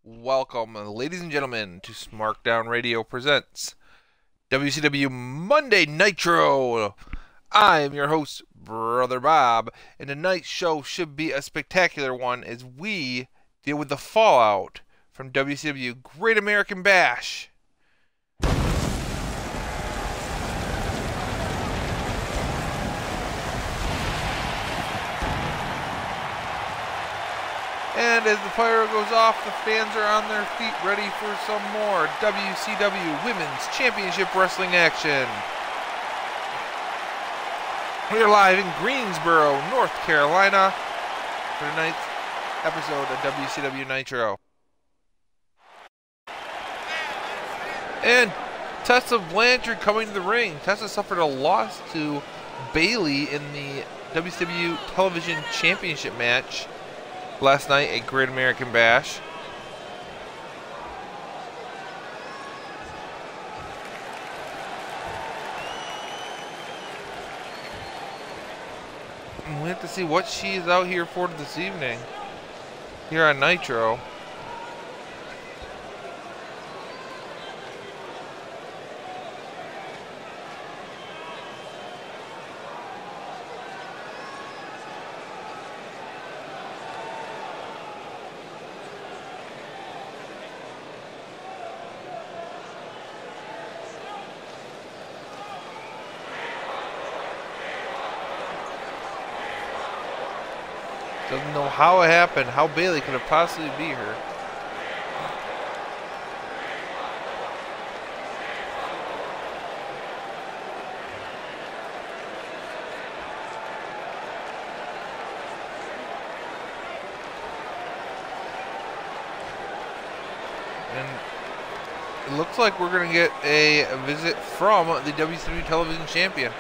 Welcome, ladies and gentlemen, to Smarkdown Radio presents WCW Monday Nitro. I am your host, Brother Bob, and tonight's show should be a spectacular one as we deal with the fallout from WCW Great American Bash. And as the fire goes off, the fans are on their feet ready for some more WCW Women's Championship Wrestling action. We are live in Greensboro, North Carolina for tonight's episode of WCW Nitro. And Tessa Blanchard coming to the ring. Tessa suffered a loss to Bayley in the WCW Television Championship match last night at Great American Bash. And we have to see what she's out here for this evening here on Nitro. Doesn't know how it happened, how Bayley could have possibly beat her. And it looks like we're going to get a visit from the WCW Television Champion.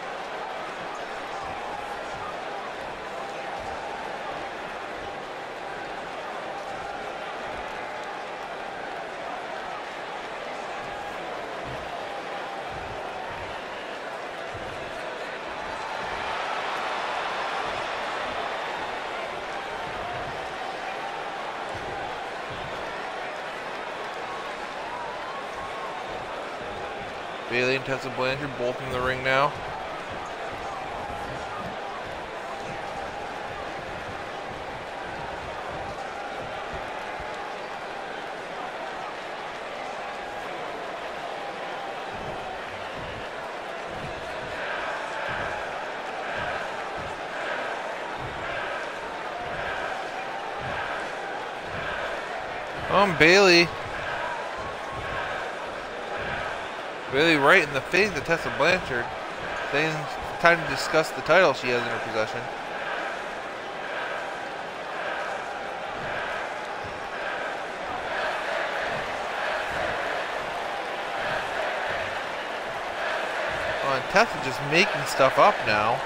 Bayley and Tessa Blanchard both in the ring now. Bayley right in the face of Tessa Blanchard, saying it's time to discuss the title she has in her possession. Oh, and Tessa just making stuff up now.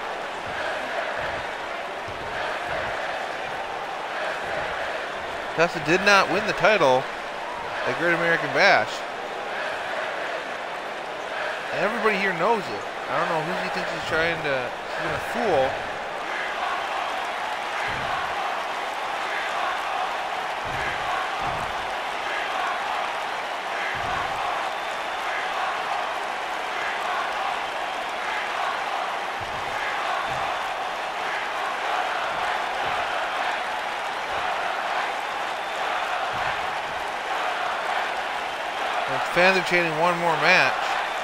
Tessa did not win the title at Great American Bash. And everybody here knows it. I don't know who she thinks she's gonna fool. And fans are chanting one more match.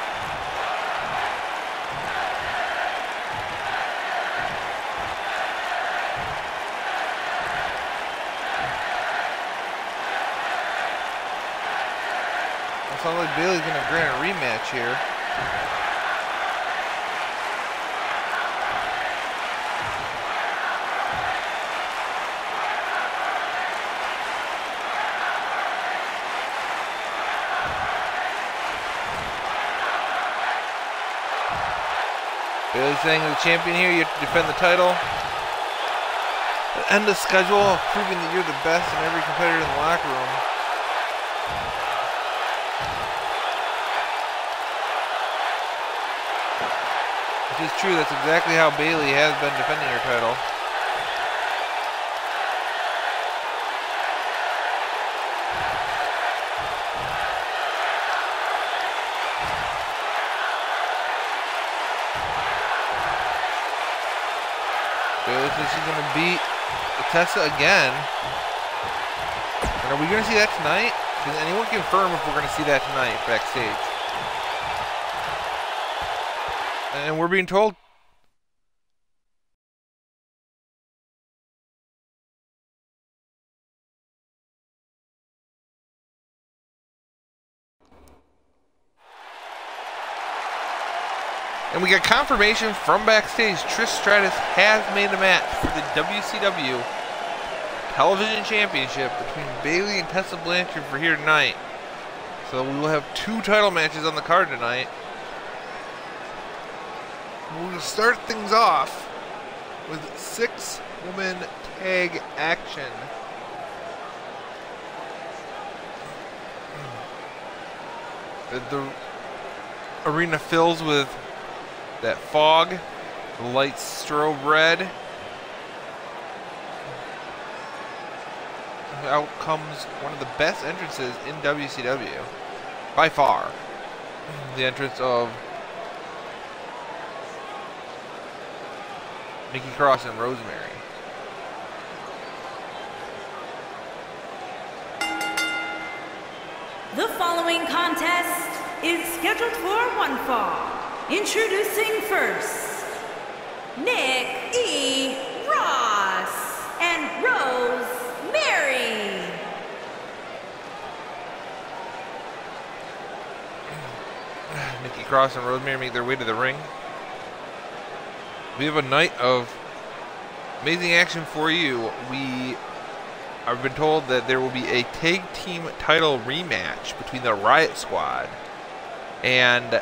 Sounds like Bayley's going to grant a rematch here. Bayley's saying to the champion here, you have to defend the title. End the schedule of proving that you're the best in every competitor in the locker room. Which is true, that's exactly how Bayley has been defending her title. she's going to beat Tessa again. And are we going to see that tonight? Can anyone confirm if we're going to see that tonight backstage? And we're being told. And we got confirmation from backstage. Trish Stratus has made a match for the WCW Television Championship between Bayley and Tessa Blanchard for here tonight. So we will have 2 title matches on the card tonight. We'll start things off with 6-woman tag action. The arena fills with that fog, the lights strobe red. Out comes one of the best entrances in WCW, by far. The entrance of Nikki Cross and Rosemary. The following contest is scheduled for one fall. Introducing first, Nick E. Ross and Rosemary. Nikki Cross and Rosemary make their way to the ring. We have a night of amazing action for you. We have been told that there will be a tag team title rematch between the Riot Squad and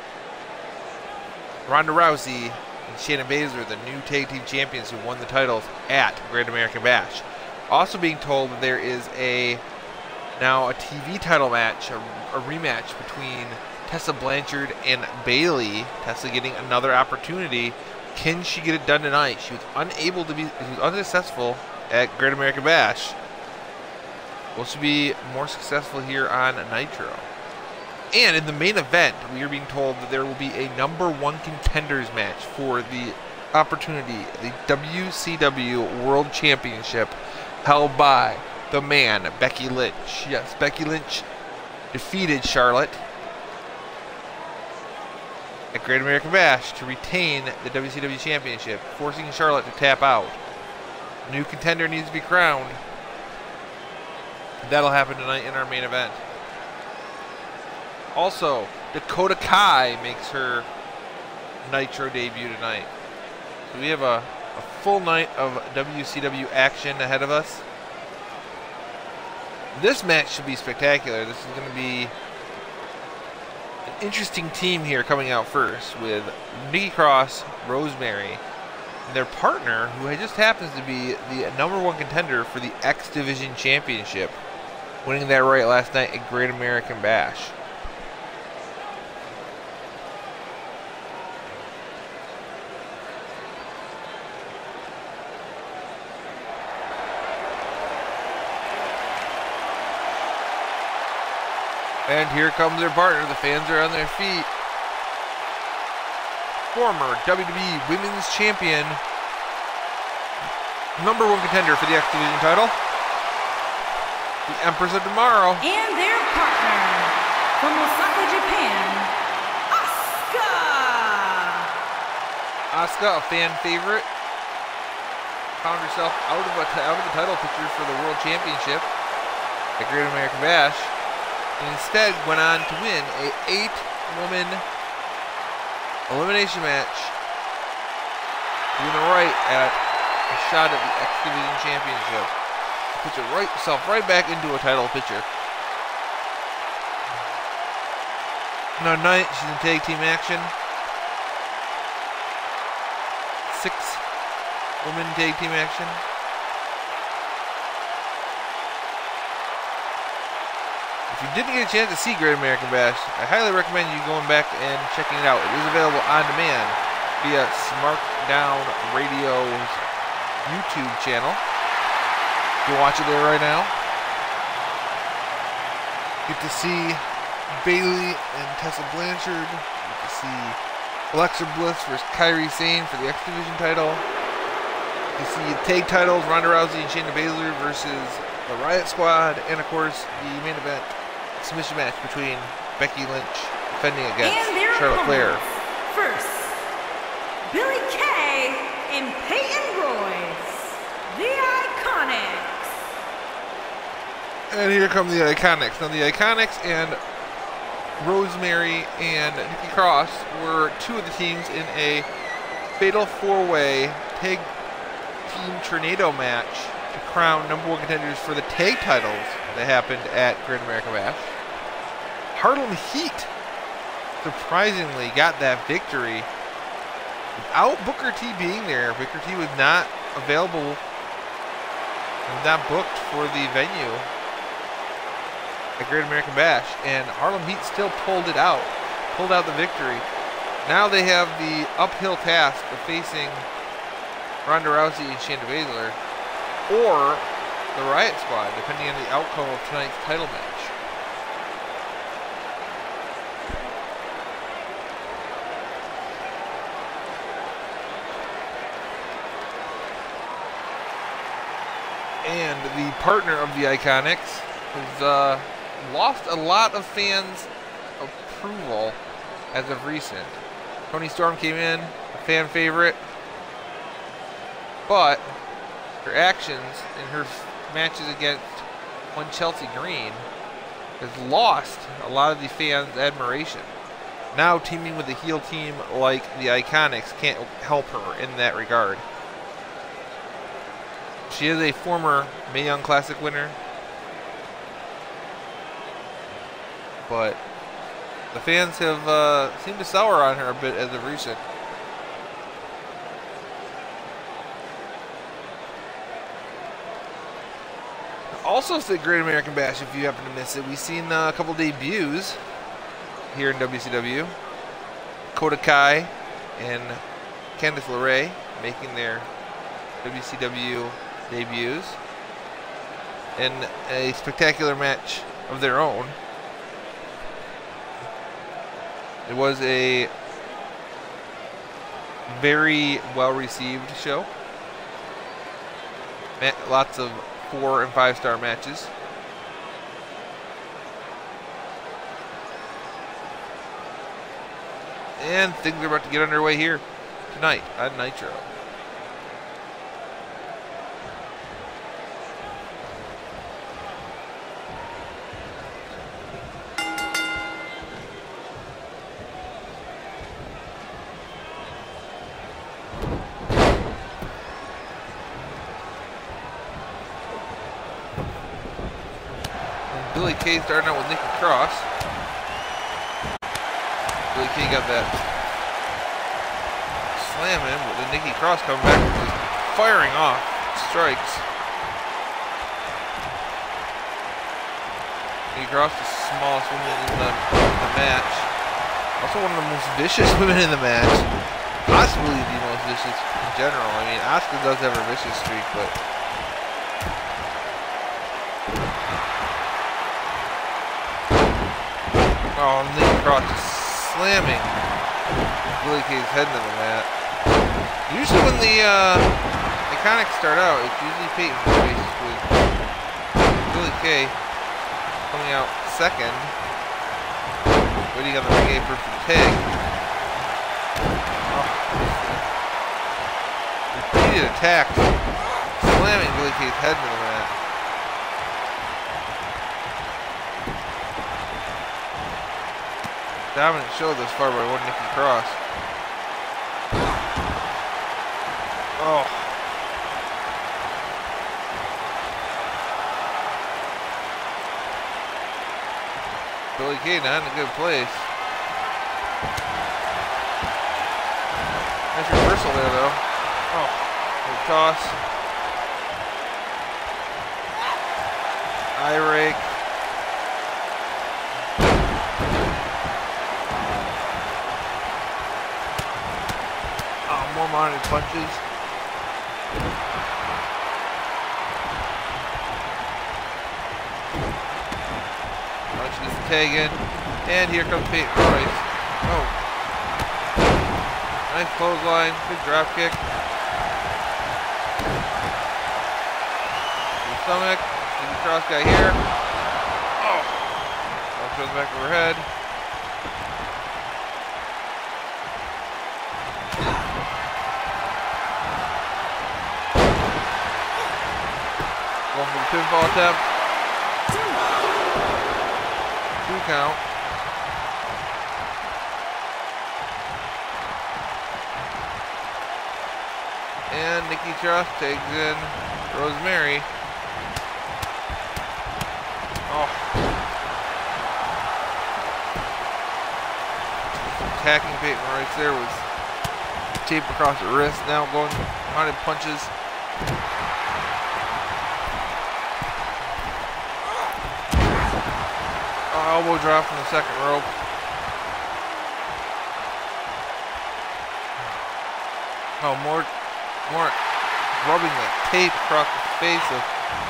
Ronda Rousey and Shayna Baszler, the new tag team champions who won the titles at Great American Bash. Also being told that there is now a TV title match, a rematch between Tessa Blanchard and Bayley. Tessa getting another opportunity. Can she get it done tonight? She was unsuccessful at Great American Bash. Will she be more successful here on Nitro? And in the main event, we are being told that there will be a #1 contenders match for the opportunity, the WCW World Championship, held by the man, Becky Lynch. Yes, Becky Lynch defeated Charlotte at Great American Bash to retain the WCW Championship, forcing Charlotte to tap out. New contender needs to be crowned. That'll happen tonight in our main event. Also, Dakota Kai makes her Nitro debut tonight. So we have a full night of WCW action ahead of us. This match should be spectacular. This is going to be an interesting team here coming out first with Nikki Cross, Rosemary, and their partner, who just happens to be the #1 contender for the X Division Championship, winning that right last night at Great American Bash. And here comes their partner. The fans are on their feet. Former WWE Women's Champion, #1 contender for the X Division title, the Empress of Tomorrow. And their partner, from Osaka, Japan, Asuka. Asuka, a fan favorite, found herself out of the title picture for the World Championship at Great American Bash, and instead went on to win a 8-woman elimination match, doing the right at a shot at the X Division Championship. Puts herself right back into a title picture. Now tonight, she's in tag team action. 6-woman tag team action. If you didn't get a chance to see Great American Bash, I highly recommend you going back and checking it out. It is available on demand via SmackDown Radio's YouTube channel. You can watch it there right now. Get to see Bayley and Tessa Blanchard. Get to see Alexa Bliss versus Kairi Sane for the X Division title. You see the tag titles, Ronda Rousey and Shayna Baszler versus the Riot Squad, and of course the main event submission match between Becky Lynch defending against Charlotte Flair. First, Billie Kay and Peyton Royce, the Iconics. And here come the Iconics. Now the Iconics and Rosemary and Nikki Cross were two of the teams in a fatal four-way tag team tornado match to crown #1 contenders for the tag titles that happened at Great American Bash. Harlem Heat surprisingly got that victory without Booker T being there. Booker T was not available, was not booked for the venue at Great American Bash, and Harlem Heat still pulled out the victory. Now they have the uphill task of facing Ronda Rousey and Shayna Baszler, or the Riot Squad, depending on the outcome of tonight's title match. And the partner of the Iconics has lost a lot of fans' approval as of recent. Toni Storm came in, a fan favorite, but her actions in her matches against one Chelsea Green has lost a lot of the fans' admiration. Now teaming with a heel team like the Iconics can't help her in that regard. She is a former Mae Young Classic winner, but the fans have seemed to sour on her a bit as of recent. Also, the Great American Bash, if you happen to miss it, we've seen a couple debuts here in WCW. Dakota Kai and Candice LeRae making their WCW debuts in a spectacular match of their own. It was a very well-received show. Lots of 4- and 5-star matches. And things are about to get underway here tonight on Nitro. Billie Kay starting out with Nikki Cross. Billie Kay got that slam in, but then Nikki Cross coming back and just firing off strikes. Nikki Cross, the smallest woman in the match. Also one of the most vicious women in the match. Possibly the most vicious in general. I mean, Asuka does have her vicious streak, but oh, Nikki Cross just slamming Billie Kay's head into the mat. Usually when the Iconics start out, it's usually Peyton Royce with Billie Kay coming out second, waiting on the ring apron for the tag. Oh. Repeated attacks, slamming Billie Kay's head into the mat. Dominant show thus far by one Nikki Cross. Oh. Billie Kay not in a good place. Nice reversal there though. Oh, good toss. Eye rake. More mounted punches. Punch this tag in. And here comes Peyton Royce. Oh. Nice clothesline. Good drop kick. stomach. Nikki Cross guy here. Oh! Goes back overhead. Going for the pinfall attempt. 2 count. And Nikki Cross takes in Rosemary. Oh. Attacking Peyton Royce there was tape across the wrist. Now going mounted punches. Oh, elbow drop from the second rope. Oh, more rubbing the tape across the face of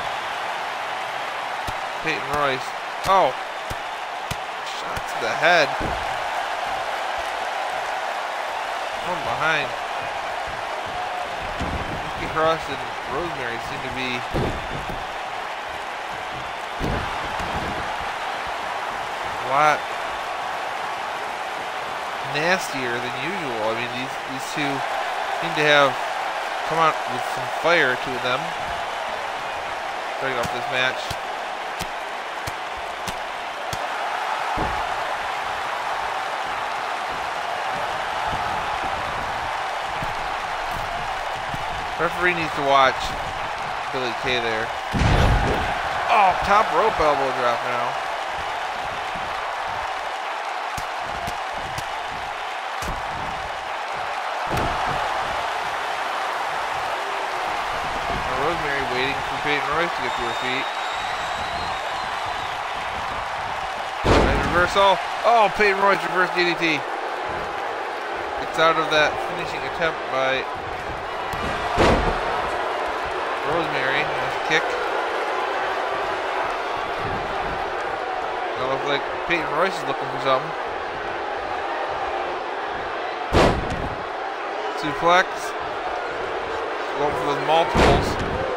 Peyton Royce. Oh, shot to the head. From behind. Nikki Cross and Rosemary seem to be a lot nastier than usual. I mean, these two seem to have come out with some fire to them. Starting off this match. Referee needs to watch Billy Kay there. Oh, top rope elbow drop now. Now Rosemary waiting for Peyton Royce to get to her feet. Nice reversal. Oh, Peyton Royce reverse DDT. Gets out of that finishing attempt by Rosemary. Nice kick. That looks like Peyton Royce is looking for something. Suplex. Going for those multiples.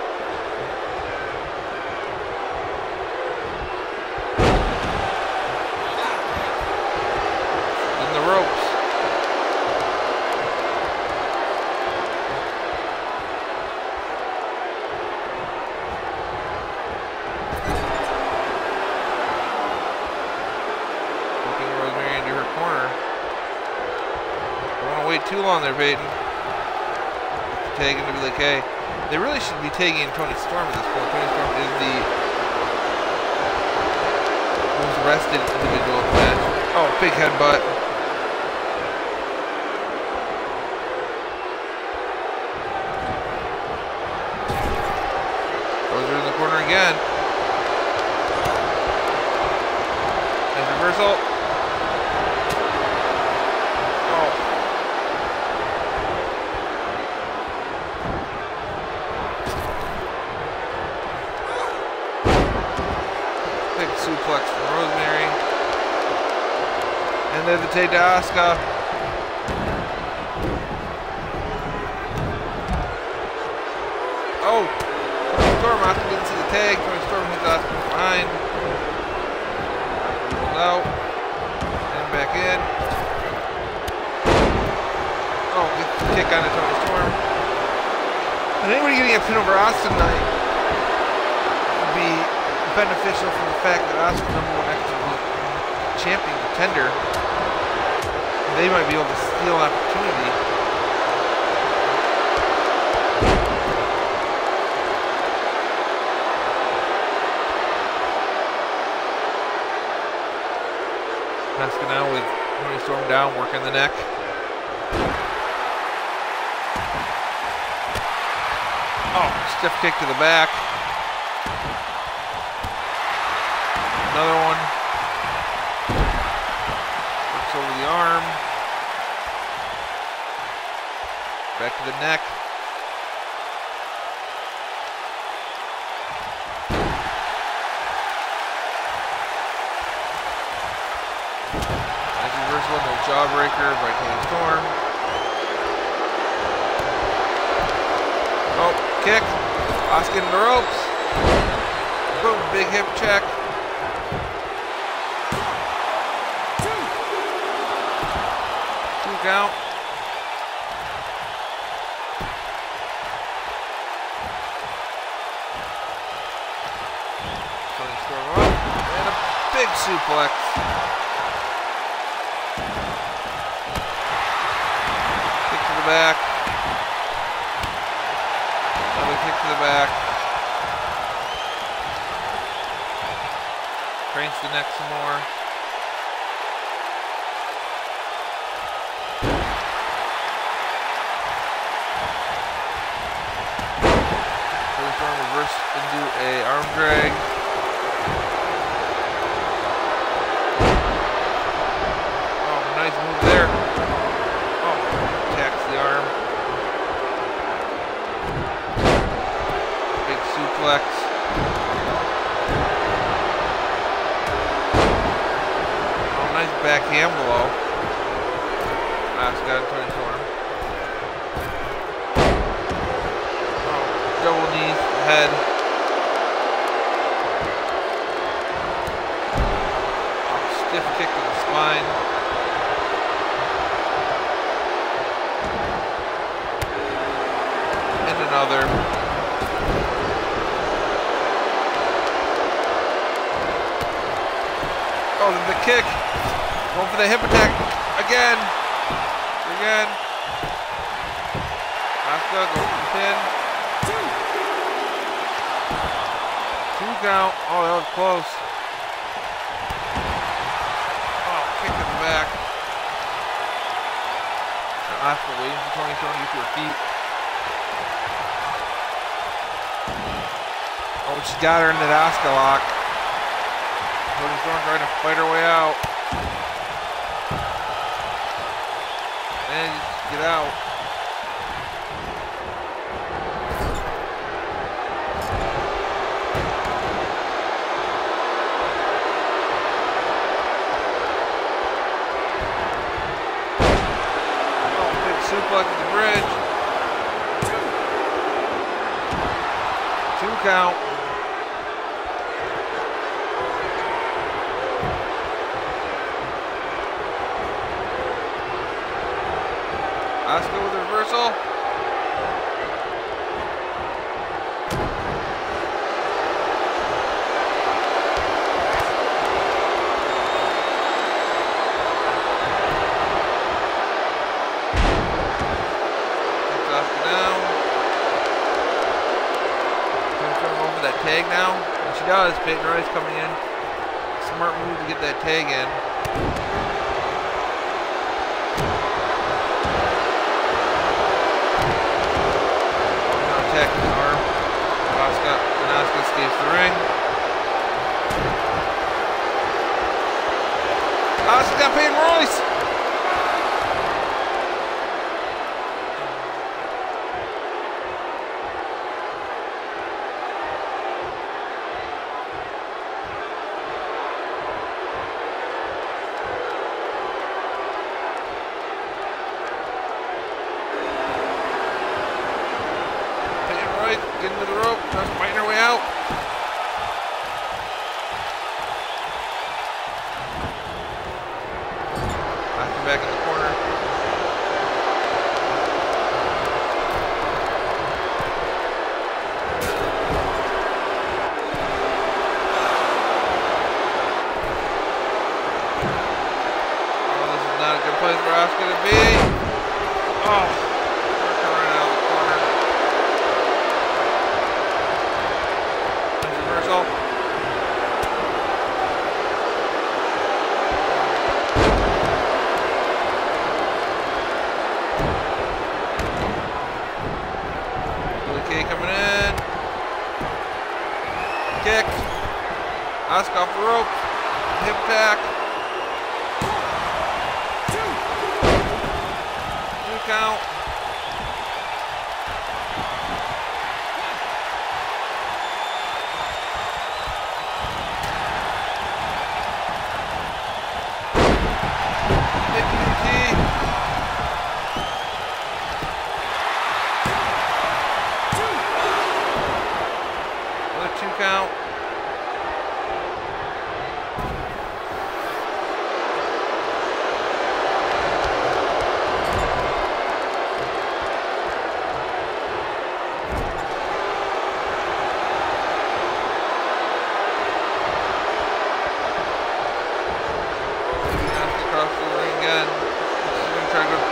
In the ropes. Too long there, Peyton. Tagging to Billy Kay. They really should be tagging Toni Storm at this point. Toni Storm is the most rested individual in the match. Oh, big headbutt. Those are in the corner again. Nice reversal. Suplex from Rosemary. And there's the take to Asuka. Oh! Toni Storm, Asuka didn't see the tag. Toni Storm hits Asuka from behind. Rolls out. And back in. Oh, gets the kick onto Toni Storm. And anybody getting a pin over Asuka tonight would be beneficial from the fact that Asuka's #1 X champion contender. They might be able to steal an opportunity. Asuka now with Toni Storm down, working the neck. Oh, stiff kick to the back. Another one. Works over the arm. Back to the neck. Nice reversal, no jawbreaker by Toni Storm. Oh, kick. Asuka in the ropes. Boom, big hip check. 2 count. Tony Storm up, and a big suplex. Kick to the back. Another kick to the back. Cranes the neck some more. Tony Storm reverse into a arm drag. Oh, nice move there. Oh, attacks the arm. Big suplex. Oh, nice backhand blow. Asuka and Tony Storm. Oh, double knees, head. Oh, stiff kick to the spine. And another. Oh, then the kick. Going for the hip attack again. Again. Asuka goes for the pin. 2 count. Oh, that was close. Oh, kick in the back. Asuka waiting for Tony Storm to get to her feet. Oh, she's got her in that Asuka lock. Tony Storm trying to fight her way out. And just get out. Oh, big suplex at the bridge. 2 count. Asuka with a reversal. Takes Asuka down. Trying to go for that tag now. And she does. Peyton Royce coming in. Smart move to get that tag in. Attacking the arm. Asuka escapes the ring. Asuka got Peyton Royce. Getting to the rope, fighting her way out. Asuka back in the corner. Oh, this is not a good place for Asuka to be. Oh. Coming in. Kick. Asuka off the rope. Hip attack. 2 count.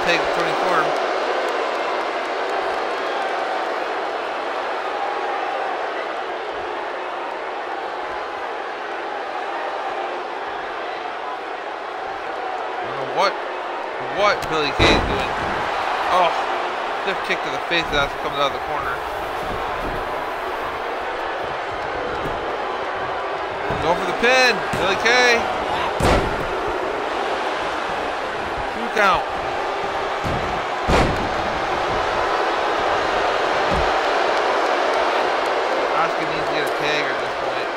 take Tony Storm. I don't know what Billy Kay is doing. Oh, stiff kick to the face. That's what comes out of the corner. Go for the pin, Billy Kay. 2 count. Asuka needs to get a tag at this point.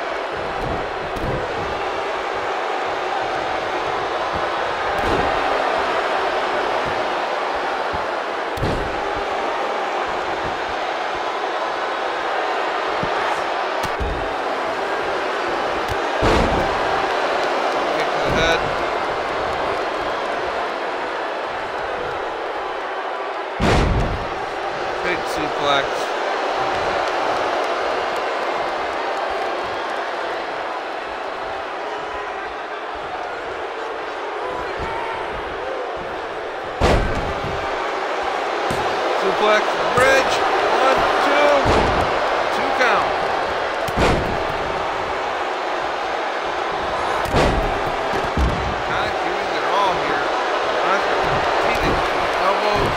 Kick to the head. Big suplex. Suplex, bridge, 1, 2, 2 count. Kind of giving it all here. Feet, elbows.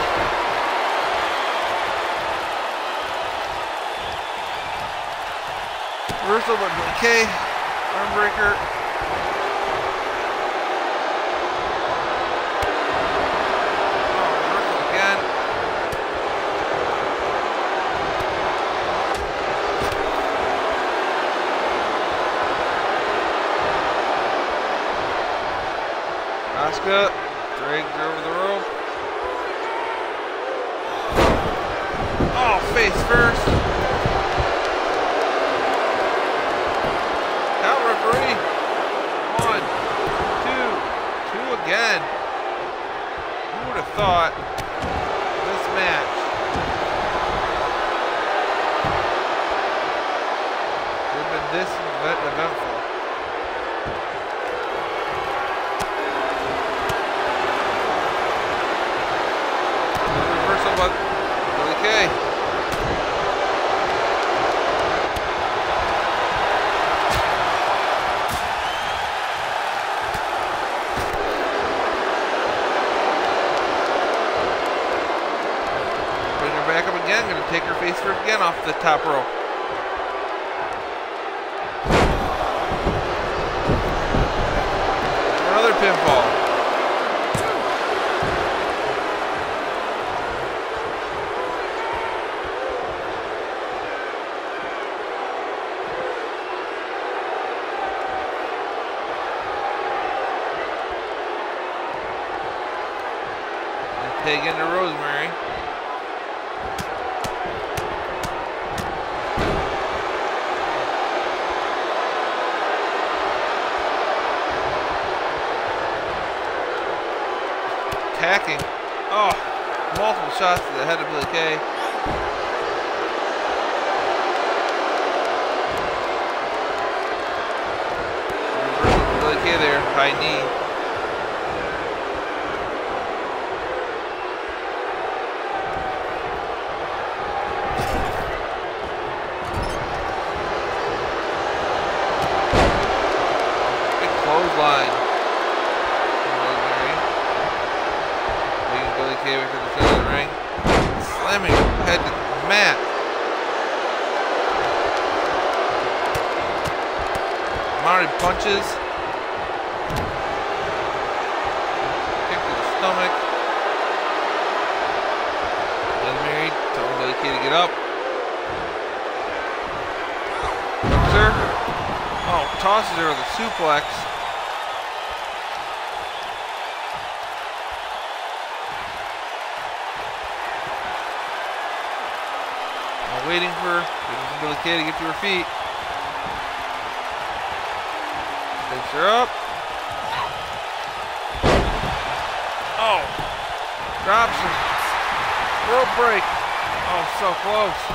Reversal by Billy Kay, arm breaker. Oh, reversal again. Asuka drags her over the rope. Oh, face first. Count, referee. 1, 2, 2 again. Who would have thought this match would have been this eventful? Reversal by Billy Kay. Bring her back up again. Gonna take her face first again off the top rope. Another pinfall. Peg into Rosemary. Attacking. Oh, multiple shots to the head of Billy Kay. Reversal for Billy Kay there. High knee. Line. Rosemary. Leading Billy Kay to the center of the ring. Slamming her head to the mat. Mounted punches. Kick to the stomach. Rosemary telling Billy Kay to get up. Hooks her. Oh, tosses her with a suplex. Waiting for Billy Kay to get to her feet. Takes her up. Oh, drops her. Rope break. Oh, so close.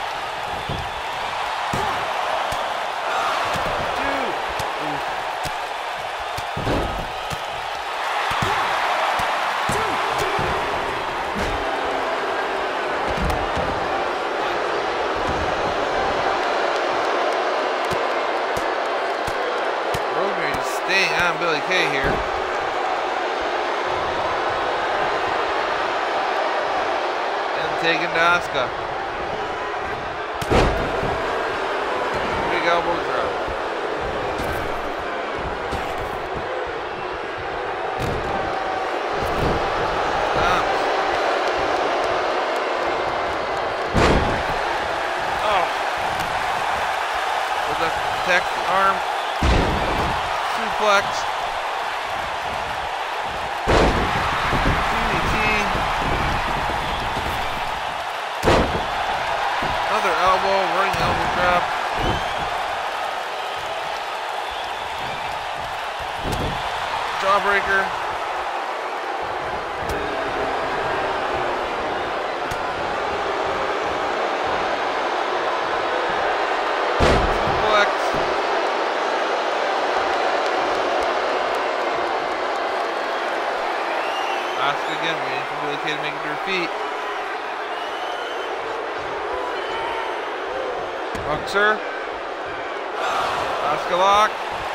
2. Oof. staying on Billie Kay here. And taking to Asuka. Big elbow drop. Protect the arm. Suplex. DDT. Another elbow, running elbow drop. Jawbreaker. Asuka again, waiting for Billie Kay to make it to her feet. Hooks her. Asuka lock.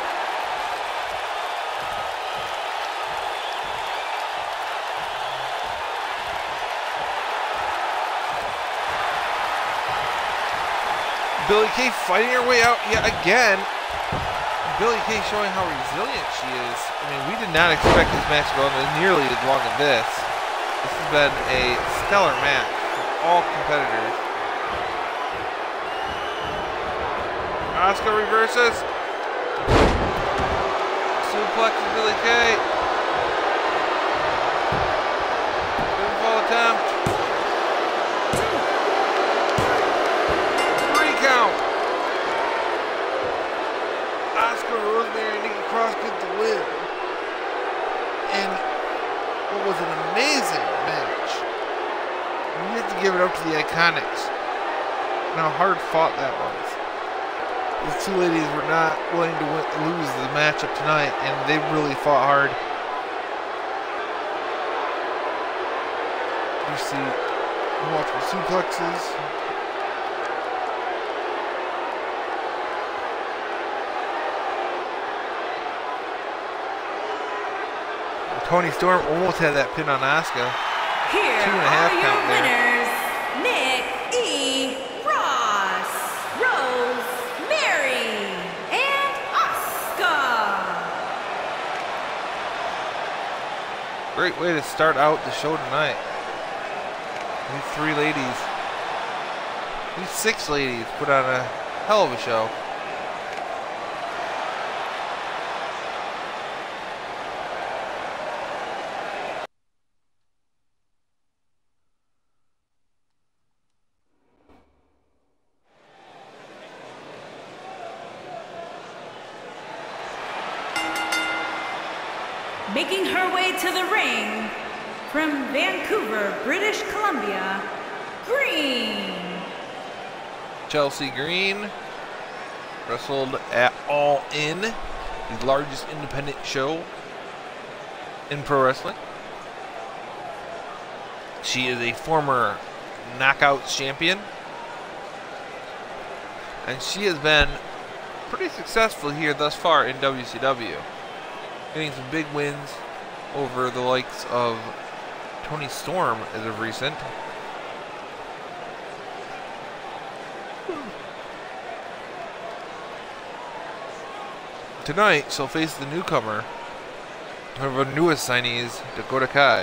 Billie Kay fighting her way out yet again. Billie Kay showing how resilient she is. I mean, we did not expect this match to go on nearly as long as this. This has been a stellar match for all competitors. Asuka reverses. Suplex to Billie Kay. Pinfall attempt. 3 count. Asuka, Rosemary, and Nikki Cross get the win. And what was an amazing match. We have to give it up to the Iconics. And how hard fought that was. These two ladies were not willing to lose the matchup tonight, and they really fought hard. You see multiple suplexes. Toni Storm almost had that pin on Asuka. Here 2.5 are your count there. winners, Nikki Cross, Rosemary, and Asuka. Great way to start out the show tonight. These 3 ladies, these 6 ladies put on a hell of a show. Making her way to the ring from Vancouver, British Columbia, Green. Chelsea Green wrestled at All In, the largest independent show in pro wrestling. She is a former Knockouts champion, and she has been pretty successful here thus far in WCW, getting some big wins over the likes of Toni Storm as of recent. Tonight, she'll face the newcomer, one of our newest signees, Dakota Kai.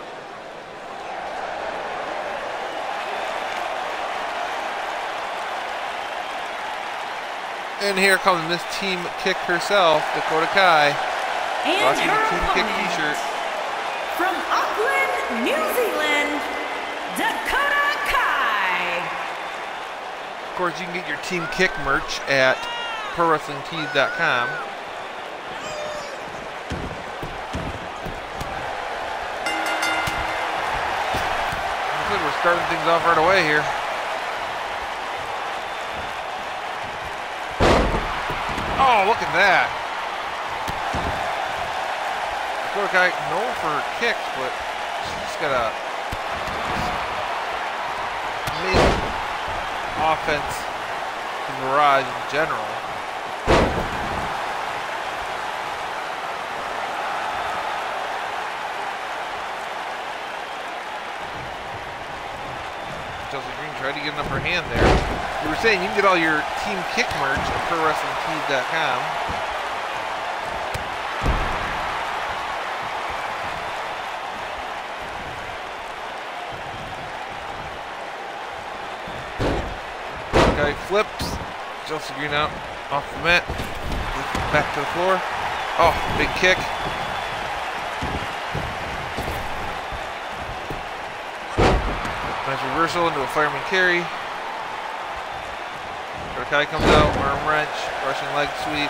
And here comes Miss Team Kick herself, Dakota Kai, And rocking the her Team Kick opponent, t-shirt. from Auckland, New Zealand, Dakota Kai. Of course, you can get your Team Kick merch at ProWrestlingTees.com. Looks like we're starting things off right away here. Oh, look at that. Dakota Kai known for her kicks, but she's got a amazing offense barrage in general. Chelsea Green tried to get an upper hand there. We were saying you can get all your Team Kick merch at ProWrestlingTees.com. Guy flips. Chelsea Green out off the mat. Back to the floor. Oh, big kick. Nice reversal into a fireman carry. Dakota Kai comes out, arm wrench, rushing leg sweep.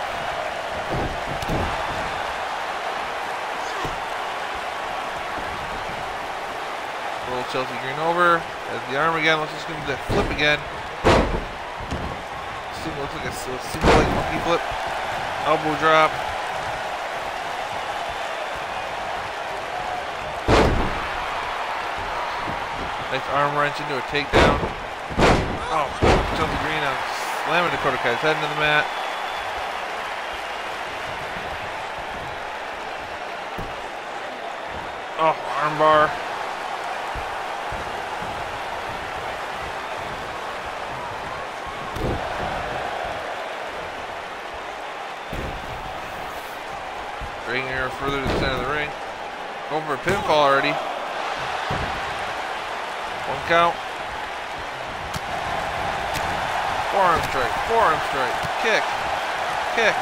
Roll Chelsea Green over. Has the arm again. Looks like it's going to do that flip again. Looks like a single leg monkey flip. Elbow drop. Nice arm wrench into a takedown. Oh, Chelsea Green out, slamming Dakota Kai's head into the mat. Oh, armbar. Bringing her further to the center of the ring. Going for a pinfall already. One count. Forearm strike, kick, kick.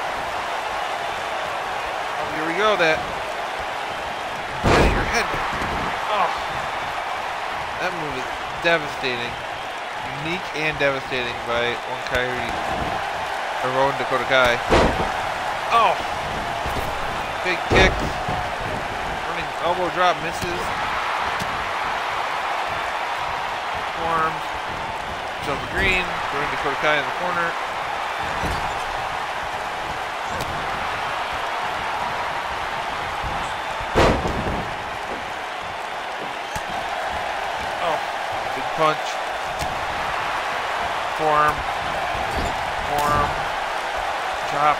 Oh, here we go, that. Getting your head. Oh. That move is devastating. Unique and devastating by Rowan Dakota Kai. Oh. Big kick. Running elbow drop, misses. Forearms. Chelsea Green, throwing Dakota Kai in the corner. Oh, big punch. Forearm. Forearm. Chop.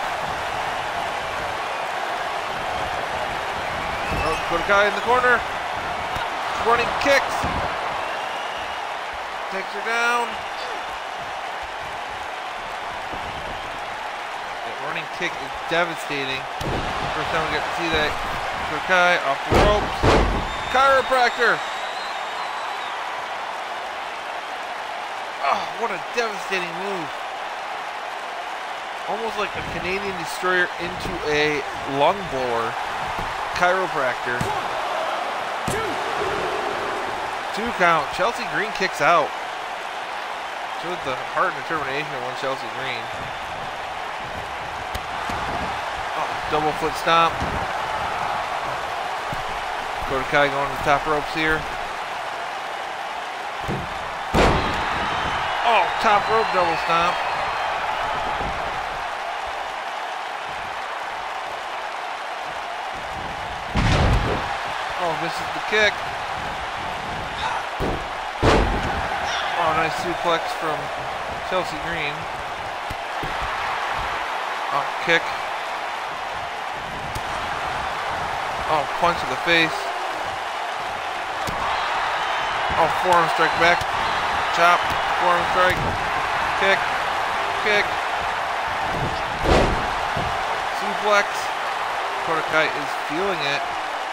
Oh, Dakota Kai in the corner. Running kicks. Takes her down. That running kick is devastating. First time we get to see that. Dakota Kai off the ropes. Chiropractor. Oh, what a devastating move. Almost like a Canadian destroyer into a lung blower. Chiropractor. 2 count. Chelsea Green kicks out. Showed the heart and determination of one Chelsea Green. Oh, double foot stomp. Dakota Kai going to the top ropes here. Oh, top rope double stomp. Oh, misses the kick. Oh, nice suplex from Chelsea Green. Oh, kick. Oh, punch to the face. Oh, forearm strike back. Chop. Forearm strike. Kick. Kick. Suplex. Dakota Kai is feeling it.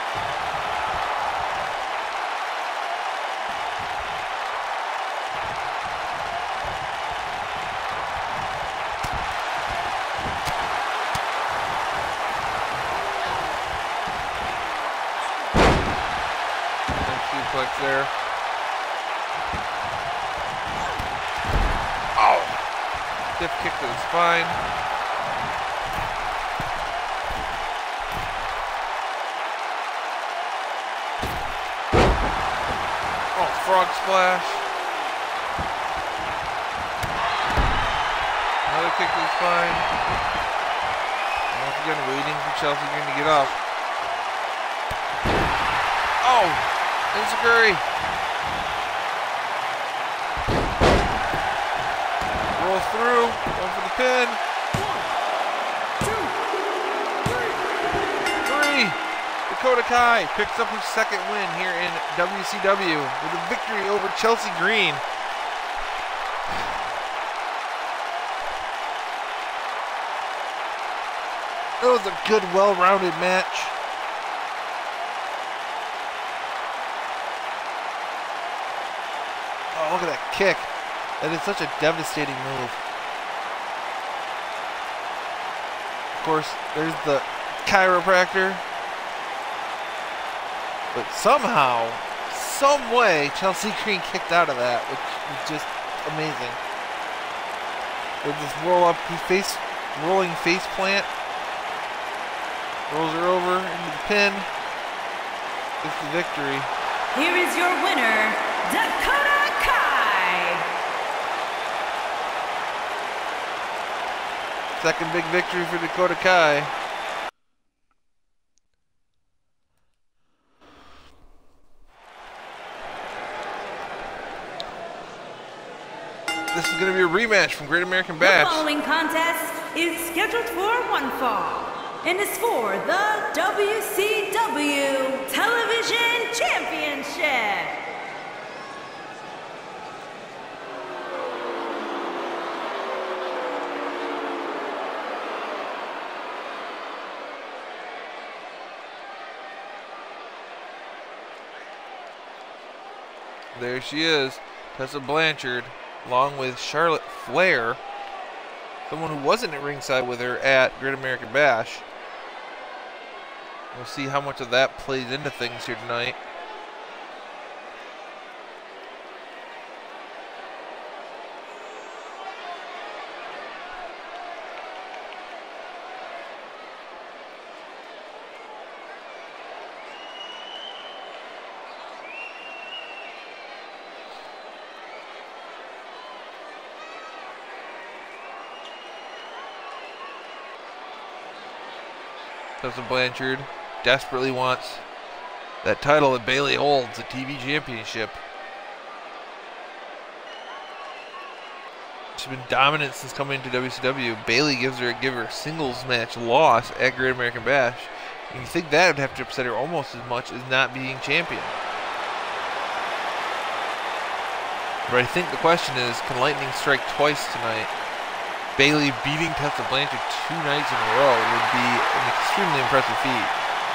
Suplex there. Oh! Stiff kick to the spine. Oh, frog splash. Another kick to the spine. Once again, waiting for Chelsea Green to get up. Oh! Enziguri. Roll through. Going for the pin. 1, 2, 3. Dakota Kai picks up her second win here in WCW with a victory over Chelsea Green. It was a good, well-rounded match. Oh, look at that kick. That is such a devastating move. Of course, there's the chiropractor. But somehow, some way, Chelsea Green kicked out of that, which was just amazing. With this rolling face plant. Rolls her over into the pin. Gets the victory. Here is your winner, Dakota Kai. Second big victory for Dakota Kai. This is going to be a rematch from Great American Bash. The following contest is scheduled for one fall and is for the WCW Television Championship. There she is, Tessa Blanchard, along with Charlotte Flair, someone who wasn't at ringside with her at Great American Bash. We'll see how much of that plays into things here tonight. Tessa Blanchard desperately wants that title that Bayley holds, the TV Championship. She's been dominant since coming into WCW. Bayley give her a singles match loss at Great American Bash. And you think that would have to upset her almost as much as not being champion. But I think the question is, can lightning strike twice tonight? Bayley beating Tessa Blanchard 2 nights in a row would be an extremely impressive feat.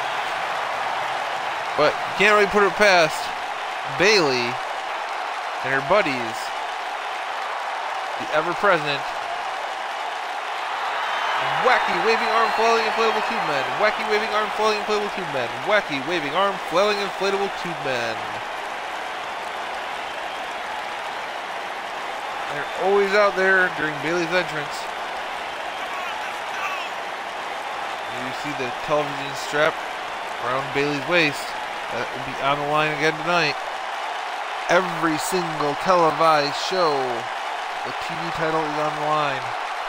But you can't really put it past Bayley and her buddies, the ever-present wacky waving arm flailing inflatable tube men, wacky waving arm flailing inflatable tube men, wacky waving arm flailing inflatable tube men. They're always out there during Bayley's entrance. And you see the television strap around Bayley's waist. That will be on the line again tonight. Every single televised show, the TV title is on the line.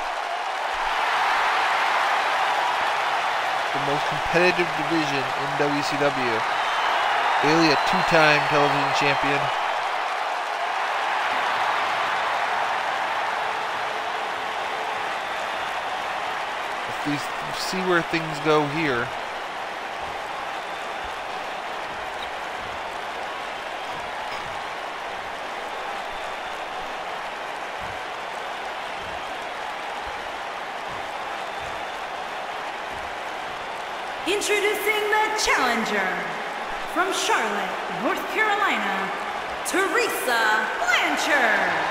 The most competitive division in WCW. Bayley, a 2-time television champion. We see where things go here. Introducing the challenger from Charlotte, North Carolina, Tessa Blanchard.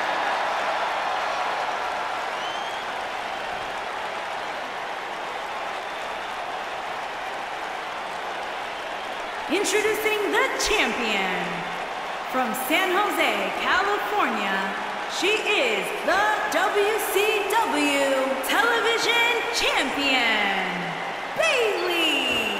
Introducing the champion from San Jose, California, she is the WCW Television Champion, Bayley.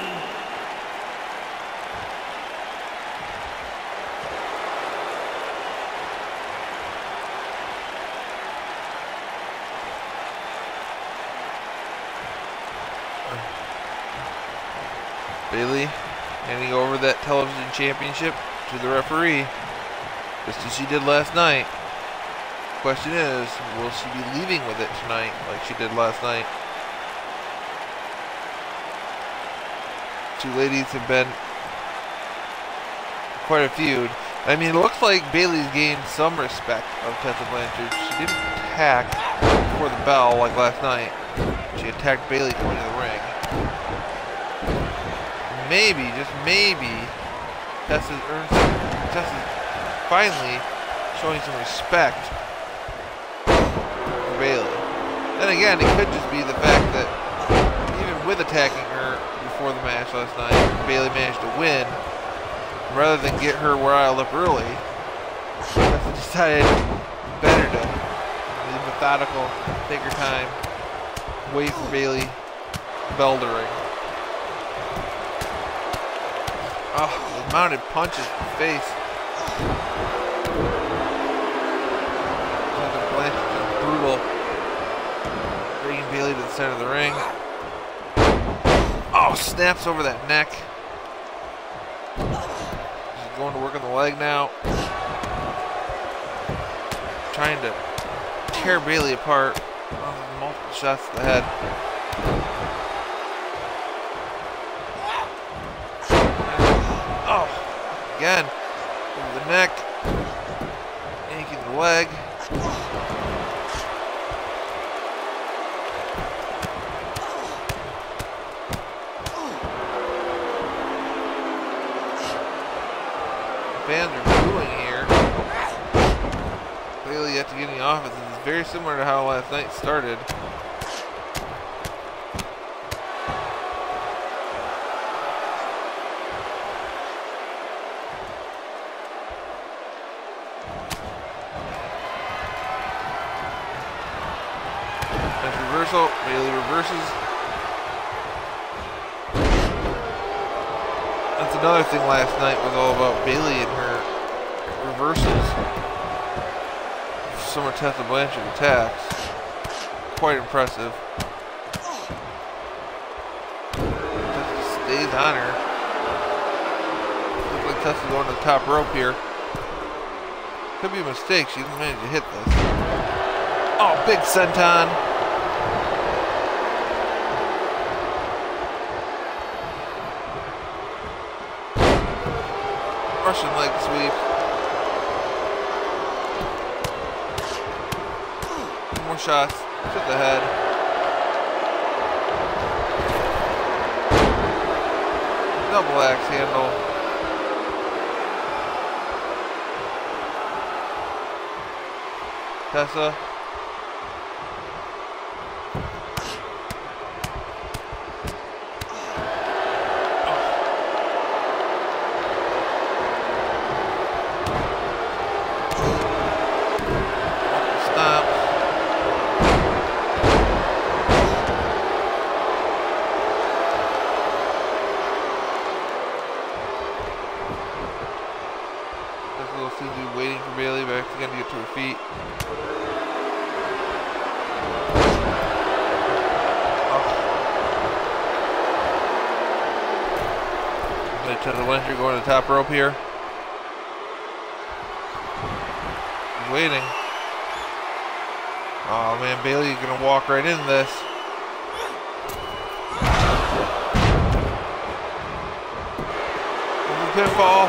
Bayley handing over that television championship to the referee, just as she did last night. The question is, will she be leaving with it tonight like she did last night? two ladies have been quite a feud. I mean, it looks like Bayley's gained some respect of Tessa Blanchard. She didn't attack before the bell like last night. She attacked Bayley coming to the ring. Maybe, just maybe, Tessa's finally showing some respect for Bayley. Then again, it could just be the fact that even with attacking her before the match last night, Bayley managed to win. Rather than get her riled up early, Tessa decided better to be methodical, take her time, wait for Bayley bell to ring. Oh, the mounted punches in the face. Tessa Blanchard is brutal. Bringing Bayley to the center of the ring. Oh, snaps over that neck. She's going to work on the leg now. Trying to tear Bayley apart. Oh, multiple shots to the head. Oh, again, over the neck, yanking the leg. Fans are booing here. Bayley yet to get in the offense. This is very similar to how last night started. Reversal, Bayley reverses. That's another thing last night was all about Bayley and her reversals. Some of Tessa Blanchard attacks. Quite impressive. Tessa stays on her. Looks like Tessa's going to the top rope here. Could be a mistake, she didn't manage to hit this. Oh, big senton. Russian leg sweep. More shots to the head. Double axe handle. Tessa. Waiting for Bayley, but actually gonna get to her feet. Tessa Blanchard going to the top rope here. Waiting. Oh man, Bayley gonna walk right into this. Pinfall.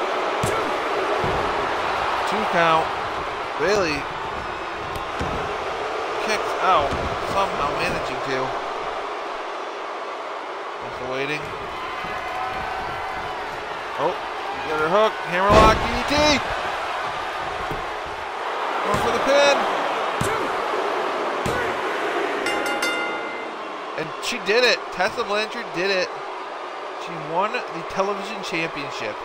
2 count. Bayley kicks out, somehow managing to. Also waiting. Oh, you got her hook. Hammerlock DDT. Going for the pin. And she did it. Tessa Blanchard did it. She won the television championship.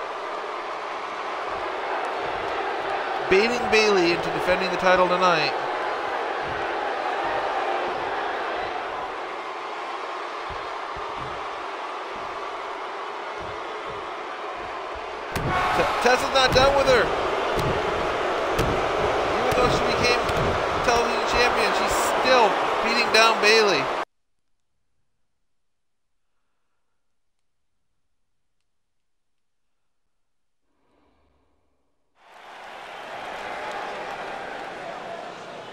Baiting Bayley into defending the title tonight. Tessa's not done with her. Even though she became television champion, she's still beating down Bayley.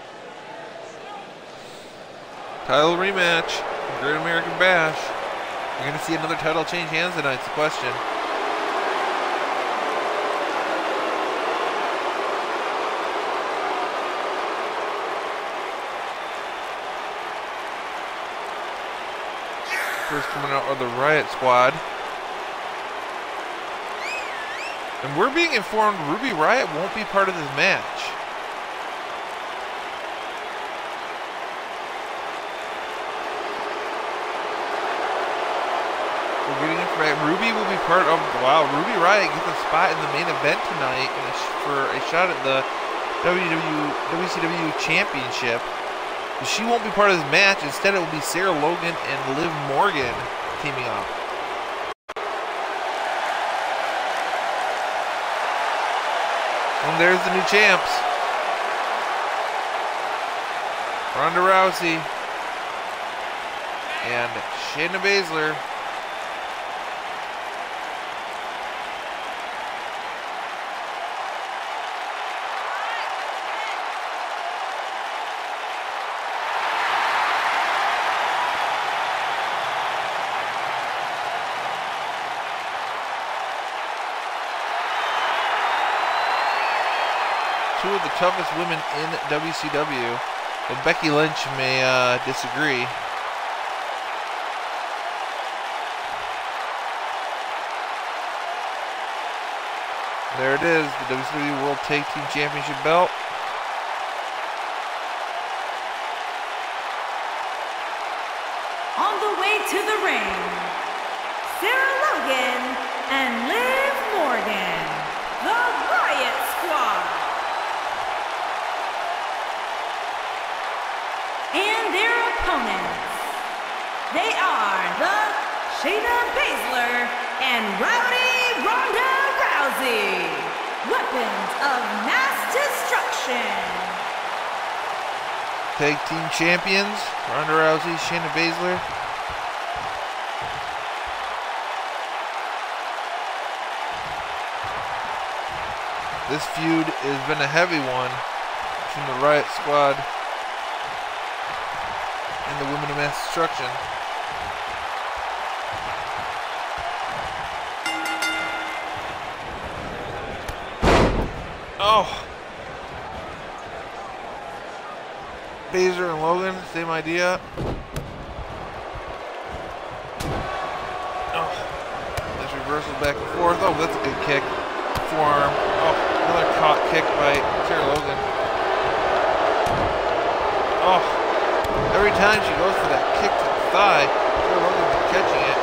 Title rematch, Great American Bash. You're going to see another title change hands tonight, it's the question. First coming out are the Riot Squad. And we're being informed Ruby Riott won't be part of this match. We're getting information. Ruby will be part of. Wow, Ruby Riott gets a spot in the main event tonight for a shot at the WCW Championship. But she won't be part of this match. Instead, it will be Sarah Logan and Liv Morgan teaming up. And there's the new champs. Ronda Rousey and Shayna Baszler. Two of the toughest women in WCW, but Becky Lynch may disagree. There it is, the WCW World Tag Team Championship belt. On the way to the ring, Sarah Logan and Liv Morgan, the Riot Squad. And their opponents, they are the Shayna Baszler and Rowdy Ronda Rousey, weapons of mass destruction. Tag Team Champions, Ronda Rousey, Shayna Baszler. This feud has been a heavy one between the Riot Squad and the Women of Mass Destruction. Oh! Baszler and Logan, same idea. Oh, nice reversal back and forth. Oh, that's a good kick. Forearm. Oh, another caught kick by Sarah Logan. Oh, every time she goes for that kick to the thigh, Sarah Logan's catching it.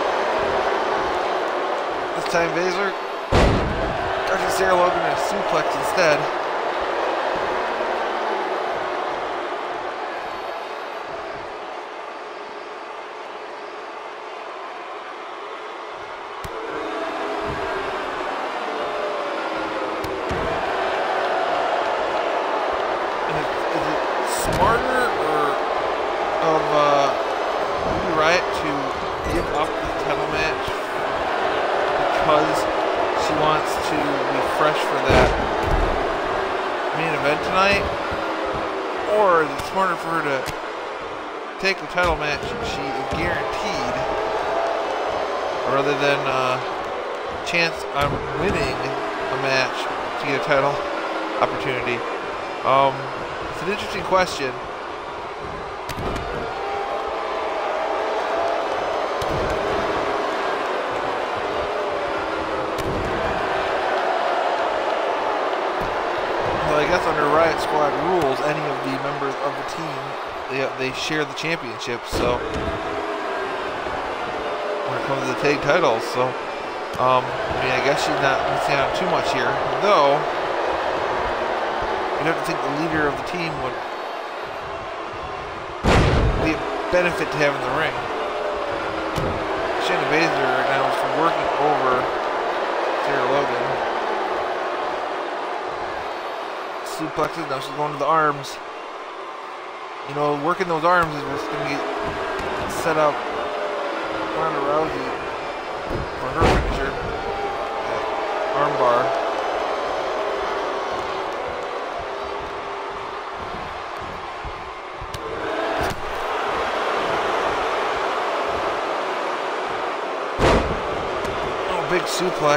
This time Baszler catches Sarah Logan in a suplex instead. Smarter or of Ruby Riott to give up the title match because she wants to be fresh for that main event tonight, or is it smarter for her to take the title match she is guaranteed rather than chance on winning a match to get a title opportunity? It's an interesting question. Well, I guess under Riot Squad rules, any of the members of the team, they share the championship. So when it comes to the tag titles, so I mean, I guess she's not missing out too much here, though. You'd have to think the leader of the team would be a benefit to have in the ring. Shayna Baszler right now is working over Sarah Logan. Suplexes, now she's going to the arms. You know, working those arms is what's going to get set up Ronda Rousey for her finisher. Armbar. big suplex.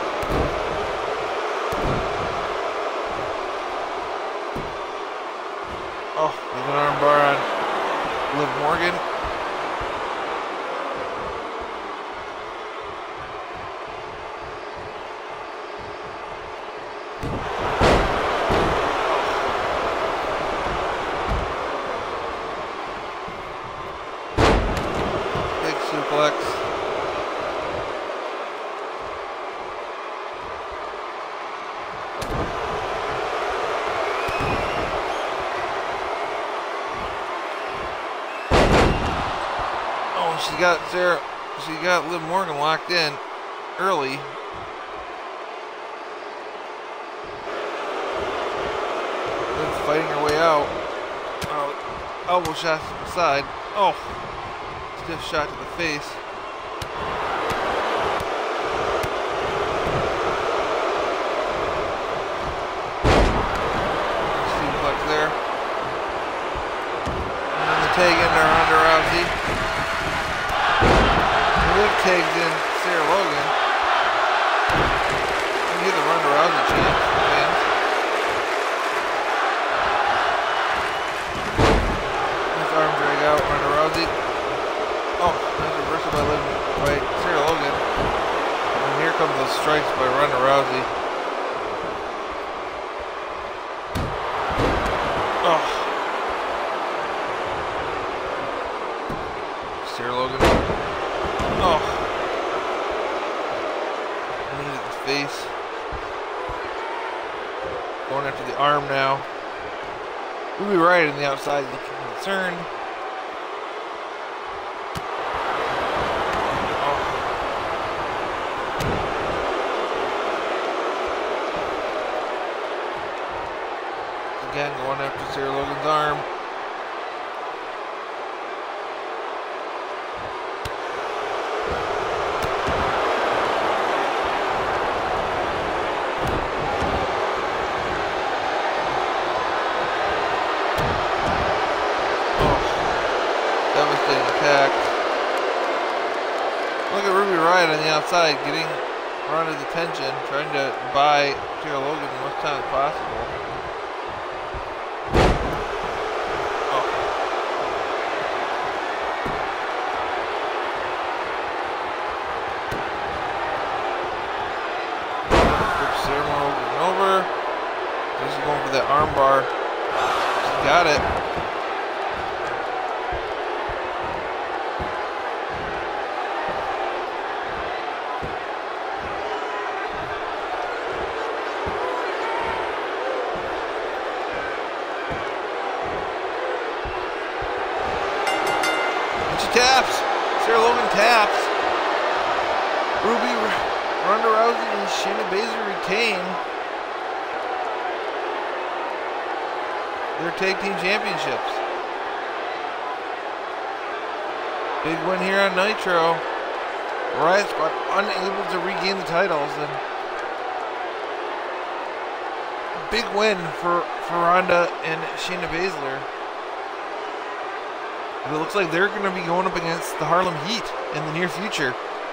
Oh, there's an armbar on Liv Morgan. Big suplex. She got Liv Morgan locked in early. Then fighting her way out. Oh, elbow shot to the side. Oh, stiff shot to the face. Suplex there. And then the tag into Ronda Rousey. Liv tags in Sarah Logan. You get the Ronda Rousey chance, fans. Nice arm drag out, Ronda Rousey. Oh, nice reversal by Sarah Logan. And here comes the strikes by Ronda Rousey. Oh. Sarah Logan. Oh. Knee to the face. Going after the arm now. Ruby Riott on the outside looking concerned. Oh. Again, going after Sarah Logan's arm. Look at Ruby Riott on the outside getting Ronda's attention, trying to buy Sarah Logan as much time as possible. Oh. Flips Sarah Logan over. She's going for that arm bar. She got it. Taps. Sarah Logan taps. Ronda Rousey and Shayna Baszler retain their tag team championships. Big win here on Nitro. Riott Squad unable to regain the titles, and big win for Ronda and Shayna Baszler. And it looks like they're going to be going up against the Harlem Heat in the near future.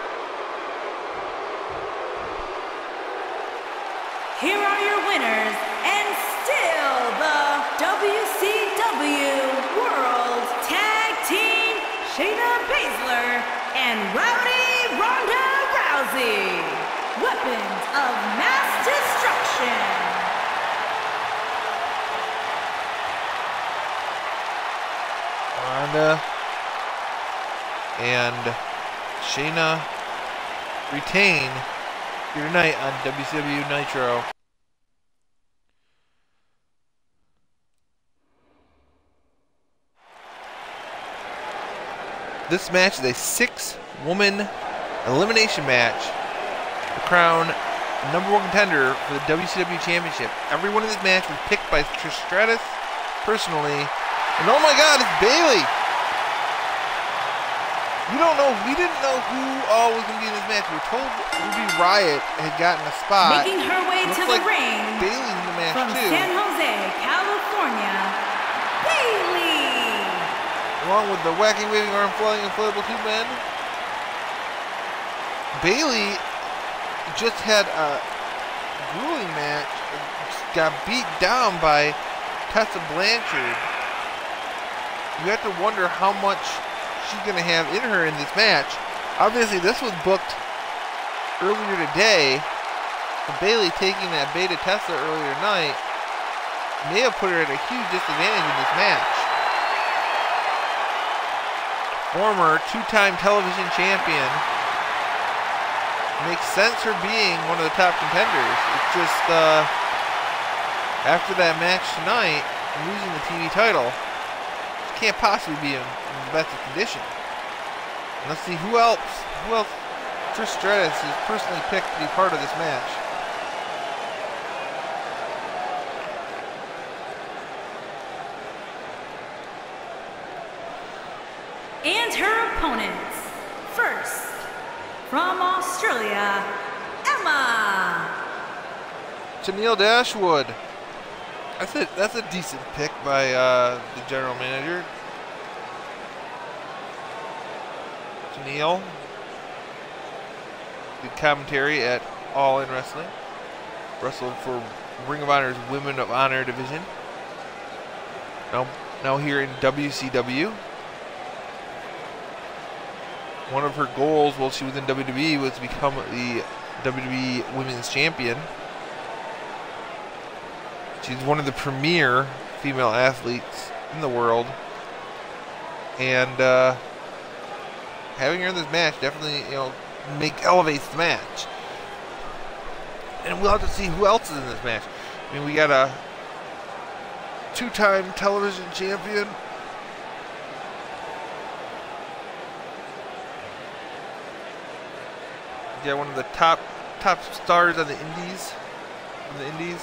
Here are your winners, and still the WCW World Tag Team, Shayna Baszler and Rowdy Ronda Rousey. Weapons of Mass Destruction. Ronda and Shayna retain here tonight on WCW Nitro. This match is a 6-woman elimination match to crown #1 contender for the WCW Championship. Everyone in this match was picked by Trish Stratus personally. And oh my God, it's Bayley! We didn't know who all was going to be in this match. We were told Ruby Riott had gotten a spot. Making her way to the ring Bayley's in the match from too. San Jose, California, Bayley! Along with the wacky waving arm flying inflatable tube men. Bayley just had a grueling match, got beat down by Tessa Blanchard. You have to wonder how much she's going to have in her in this match. Obviously, this was booked earlier today. So Bayley taking that bait of Tessa earlier tonight may have put her at a huge disadvantage in this match. Former two-time television champion. Makes sense her being one of the top contenders. It's just, after that match tonight, losing the TV title, she can't possibly be in the best of condition. And let's see who else Trish Stratus has personally picked to be part of this match. And her opponents. First, from Australia, Emma. Tennille Dashwood. That's a decent pick by the general manager. Tennille. Good commentary at All In Wrestling. Wrestled for Ring of Honor's Women of Honor division. Now here in WCW. One of her goals while she was in WWE was to become the WWE Women's Champion. She's one of the premier female athletes in the world. And having her in this match definitely, elevates the match. And we'll have to see who else is in this match. I mean, we got a two-time television champion. Yeah, one of the top stars on the Indies. From the Indies.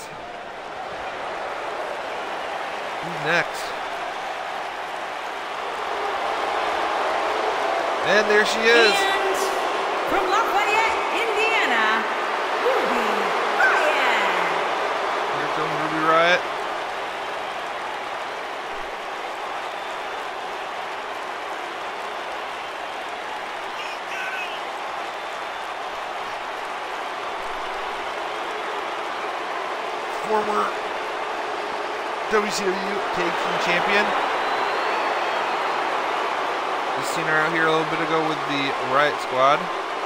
Who's next? And there she is. And from Lafayette, Indiana, Ruby Riott. Here comes Ruby Riott. Former WCW Tag Team Champion. Just seen her out here a little bit ago with the Riott Squad.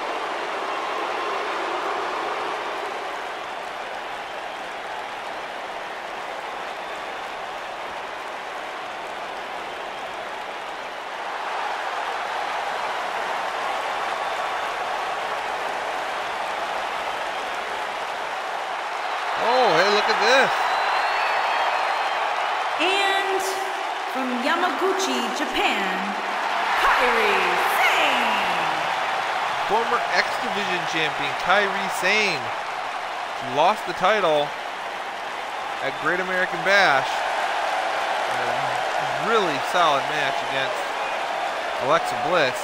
Yamaguchi, Japan, Kairi Sane. Former X Division champion Kairi Sane. She lost the title at Great American Bash. A really solid match against Alexa Bliss.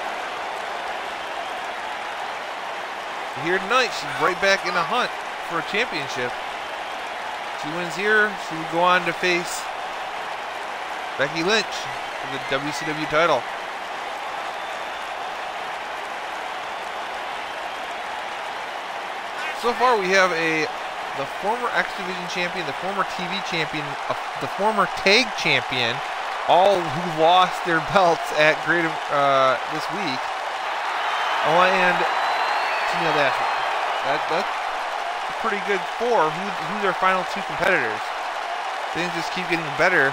Here tonight, she's right back in the hunt for a championship. She wins here, she would go on to face Becky Lynch for the WCW title. So far we have the former X Division champion, the former TV champion, the former tag champion, all who lost their belts at Great this week. Oh, and Tennille Dashwood. That's a pretty good four. Who's our final two competitors? Things just keep getting better.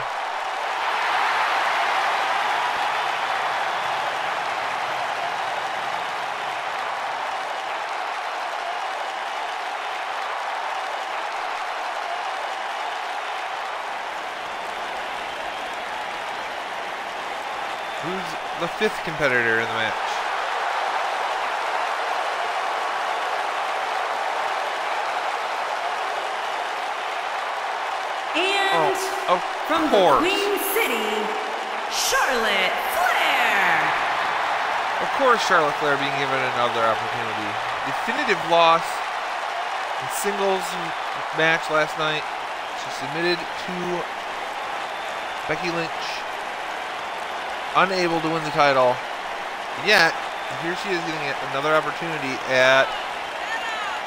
Who's the fifth competitor in the match? And from the Queen City, Charlotte Flair. Of course, Charlotte Flair being given another opportunity. Definitive loss in singles match last night. She submitted to Becky Lynch. Unable to win the title. Yet, here she is getting another opportunity at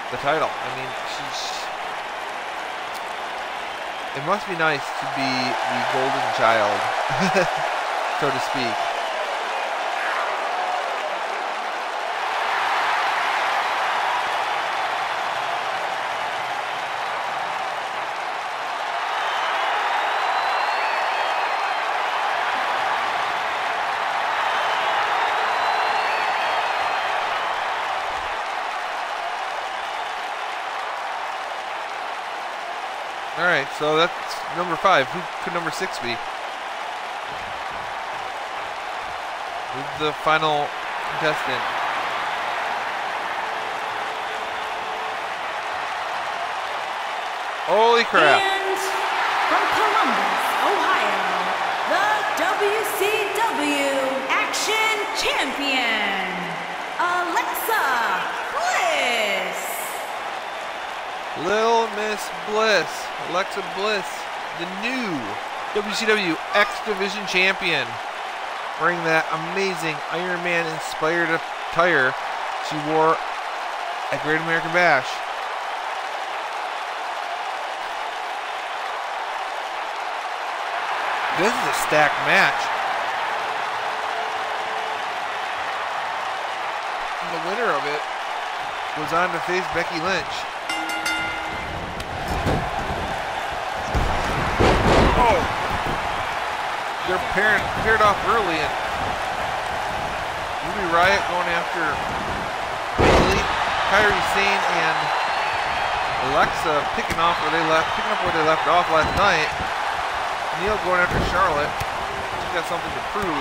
the title. I mean, it must be nice to be the golden child, so to speak. Alright, so that's number 5. Who could number 6 be? Who's the final contestant? Holy crap. And from Columbus, Ohio, the WCW Action Champion, Alexa Bliss. Lil Miss Bliss, Alexa Bliss, the new WCW X Division Champion, wearing that amazing Iron Man inspired attire she wore at Great American Bash. This is a stacked match. And the winner of it was on to face Becky Lynch. Oh! They're paired off early, and Ruby Riott going after Bayley, Kairi Sane, and Alexa picking up where they left off last night. Neil going after Charlotte. She's got something to prove.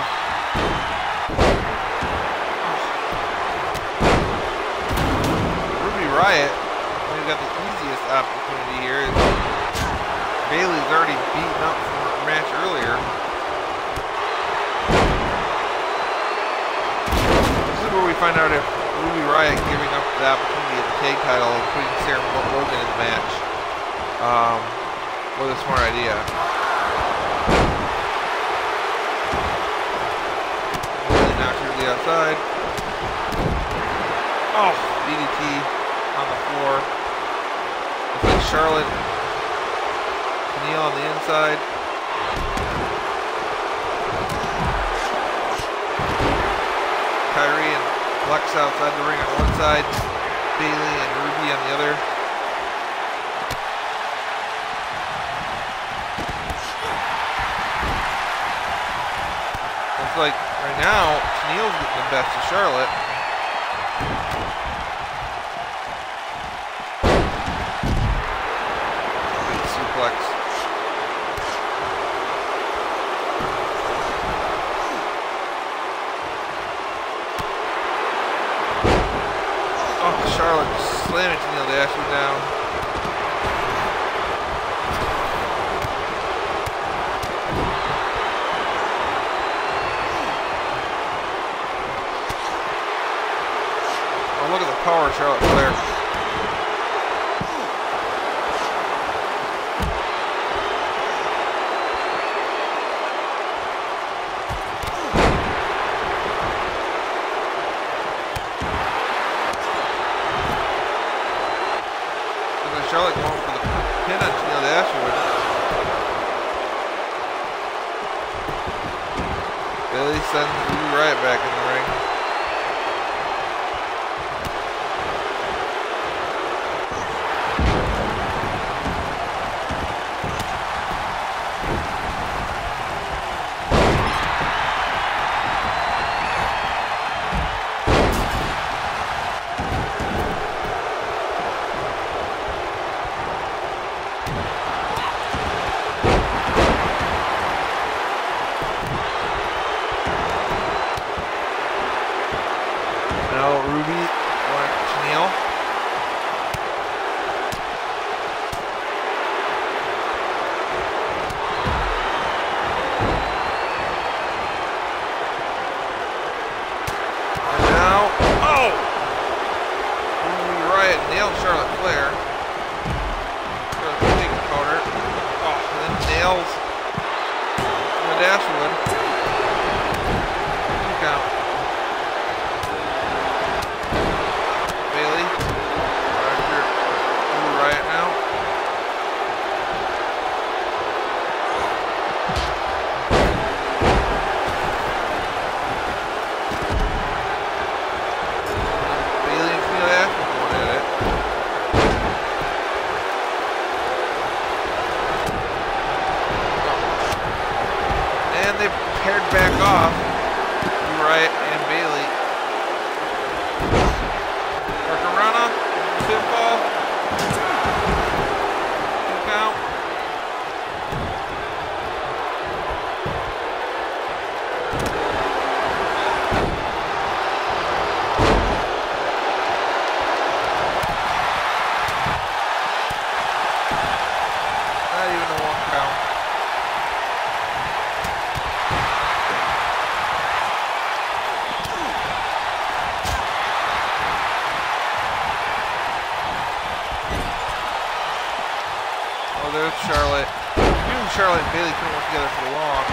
Ruby Riott, when he's got the easiest opportunity here, is Bayley's already beaten up from her match earlier. This is where we find out if Ruby Riott giving up the opportunity at the tag title and putting Sarah Logan in the match was a smart idea. Outside. Oh, DDT on the floor. Looks like Charlotte, Neil on the inside. Kairi and Alexa outside the ring on one side. Bayley and Ruby on the other. Looks like right now, Neil's getting the best of Charlotte. Big suplex. Oh, Charlotte just slamming Neil Dashwood down. Look at the power of Charlotte Flair. Look at Charlotte going for the pin on Neil Dashwood. Bayley sends Ruby Riott back in the ring. Now Ruby going to Neil. And now, oh! Ruby Riott nailed Charlotte Flair. Charlotte big counter. Oh, and then nails the Dashwood. 2 count. Bayley pinfall. 2 count. Not even a 1 count. Oh, there's Charlotte. You and Charlotte and Bayley couldn't work together for long.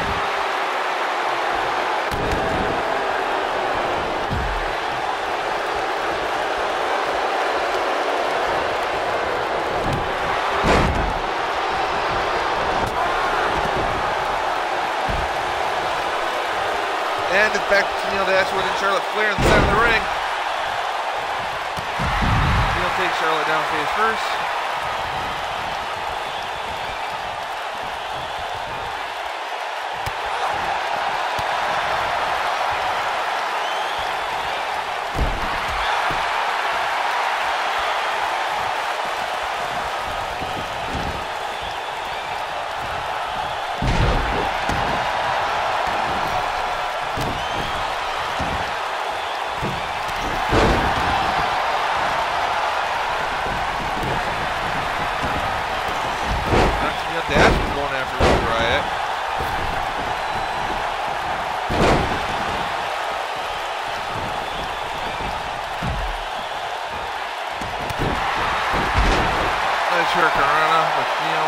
And it's back to Neil Dashwood and Charlotte Flair in the center of the ring. Neil takes Charlotte down face first. Dashwood going after Ruby Riott. Nice hurricanrana with Neil.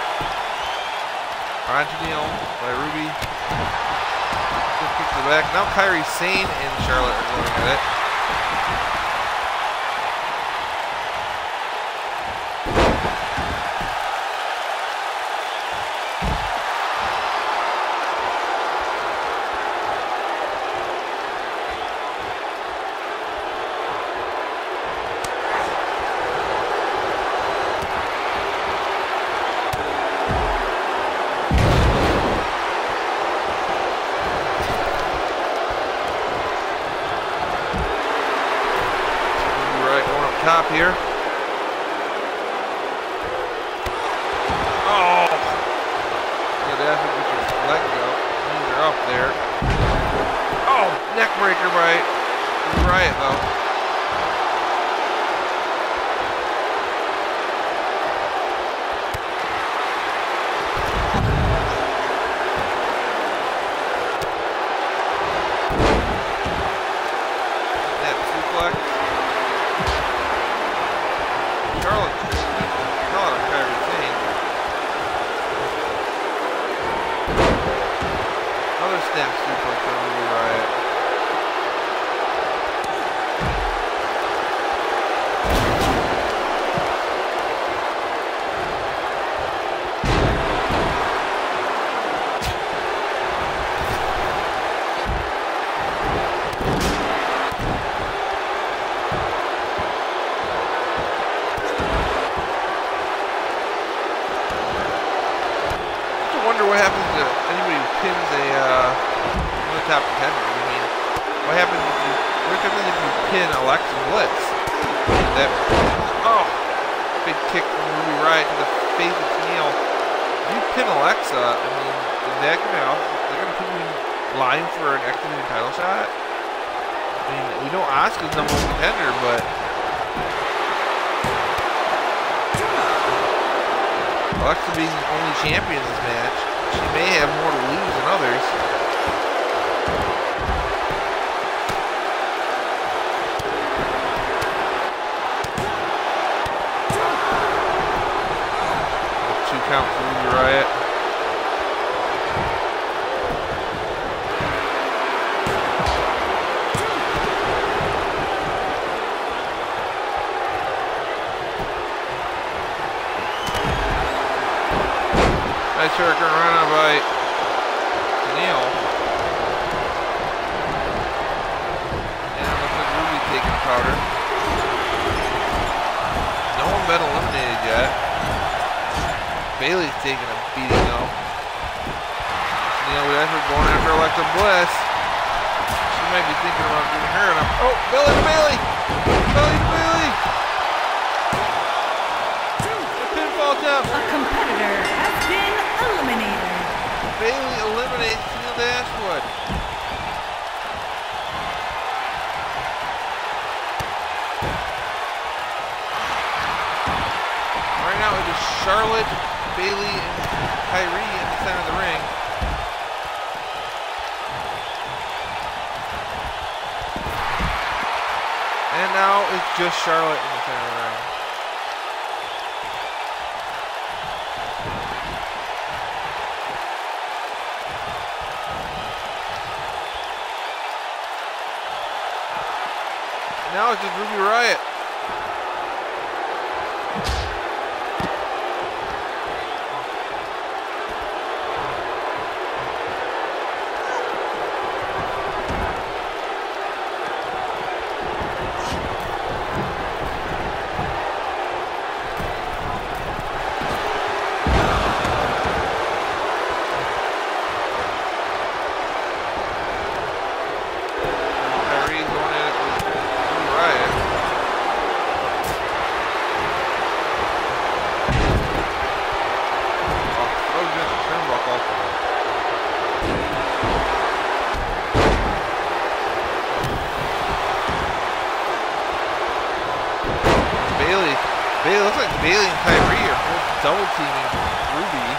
Onto Neil by Ruby. Good kick to the back. Now Kairi Sane and Charlotte are going at it. Top here. Oh! Yeah, that's a good leg go. Knees are up there. Oh! Neck breaker by Riott though. Net suplex. Charlotte Kairi Sane. Another snap suplex from Ruby Riott. What happens to anybody who pins a top contender? I mean, what happens if you pin Alexa Bliss? That big kick from Ruby Riott to the face of Neil. If you pin Alexa, I mean, is that they're gonna put you in line for an X Division title shot? I mean, we know Asuka's #1 contender, but Alexa being the only champion in this match, she may have more to lose than others. Two count for Ruby Riott. Nice hurricanrana by Neil. And looks like Ruby taking the powder. No one been eliminated yet. Bayley's taking a beating though. Neil Dashwood going after Alexa Bliss. She might be thinking about getting her. And oh, Bayley to Bayley! Bayley to Bayley! Charlotte, Bayley, and Kyrie in the center of the ring. And now it's just Charlotte in the center of the ring. And now it's just Ruby Riott. Bayley, looks like Bayley and Kyrie are both double teaming Ruby.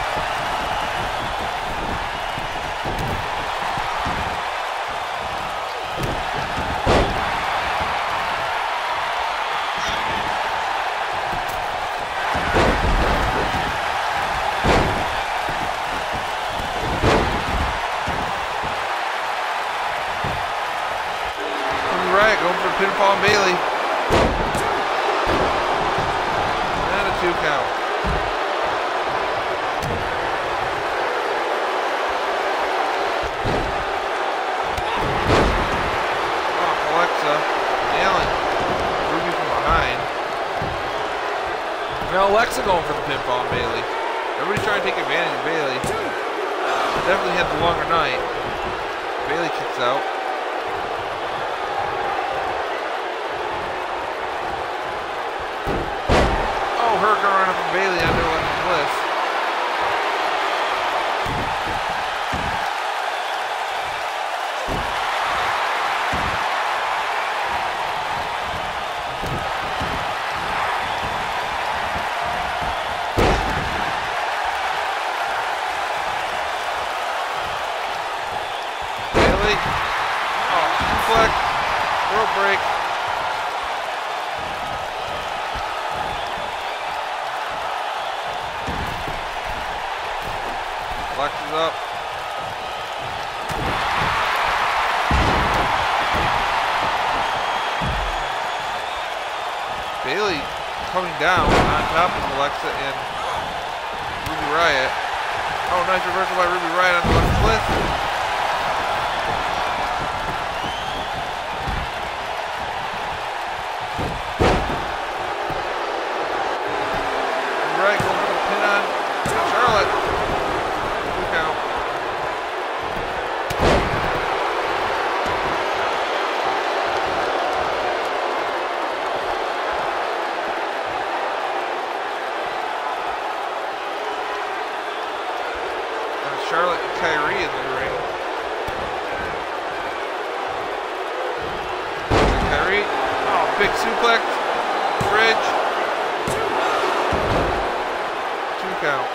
Ruby Riott going for a pinfall on Bayley. 2 count. Oh, Alexa nailing Ruby from behind. Now Alexa going for the pinfall on Bayley. Everybody's trying to take advantage of Bayley. Definitely had the longer night. Bayley kicks out. Hurricane run up from Bayley under Alexa Bliss. Bayley. Oh, suplex. Rope break. Alexa's up. Bayley coming down on top of Alexa and Ruby Riott. Oh, nice reversal by Ruby Riott on Alexa Bliss. Riott going for the pin on Charlotte. Charlotte and Kyrie in the ring. Kyrie, oh, big suplex, bridge, 2 count.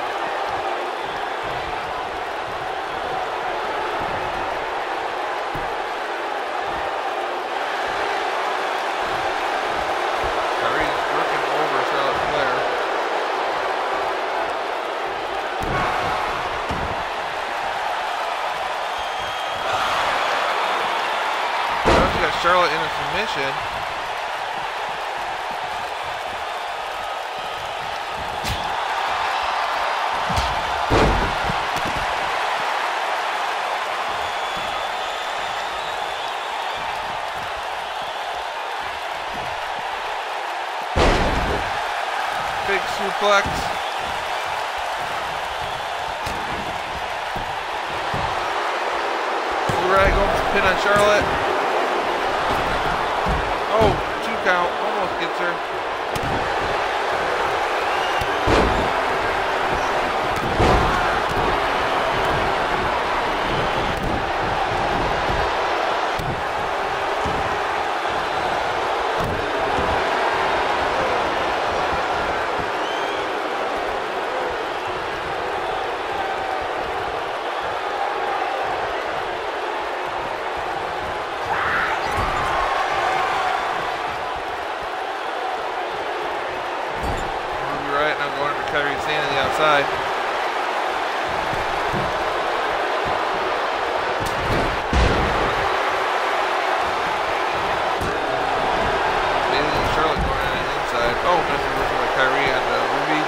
Kyrie's working over Charlotte Flair. Charlotte in a submission. Big suplex. Riott going for the pin on Charlotte. Oh, 2 count, almost gets her. outside. Bailey and Charlotte going on the inside. Oh, nice reversal by Kyrie on Ruby.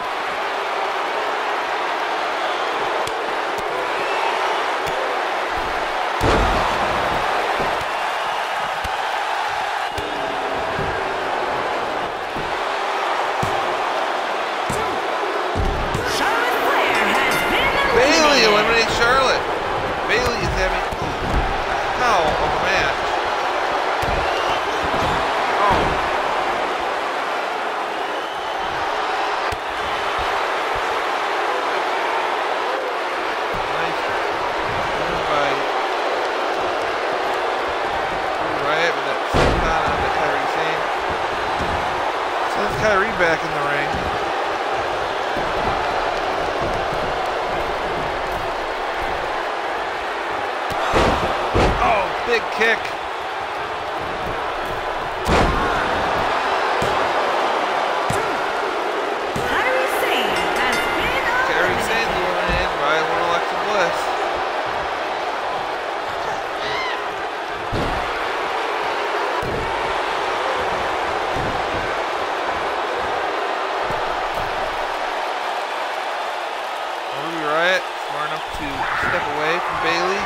Bailey eliminates Charlotte. Bailey is having hell of a match. Oh. Nice move by Riot with that senton on the Kyrie Sane. Sends Kyrie back in the ring. Big kick. Kyrie Sane has been Kyrie Sane eliminated by one Alexa Bliss. Ruby Riott smart enough to step away from Bailey.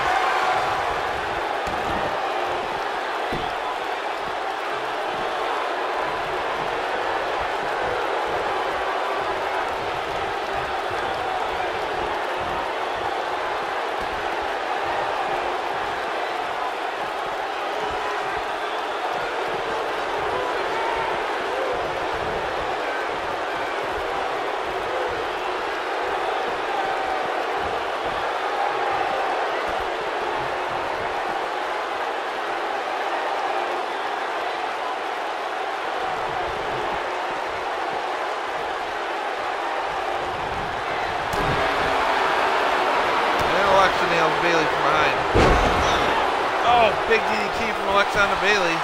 Nails Bailey from behind. Oh, big DDT from Alexa onto Bailey.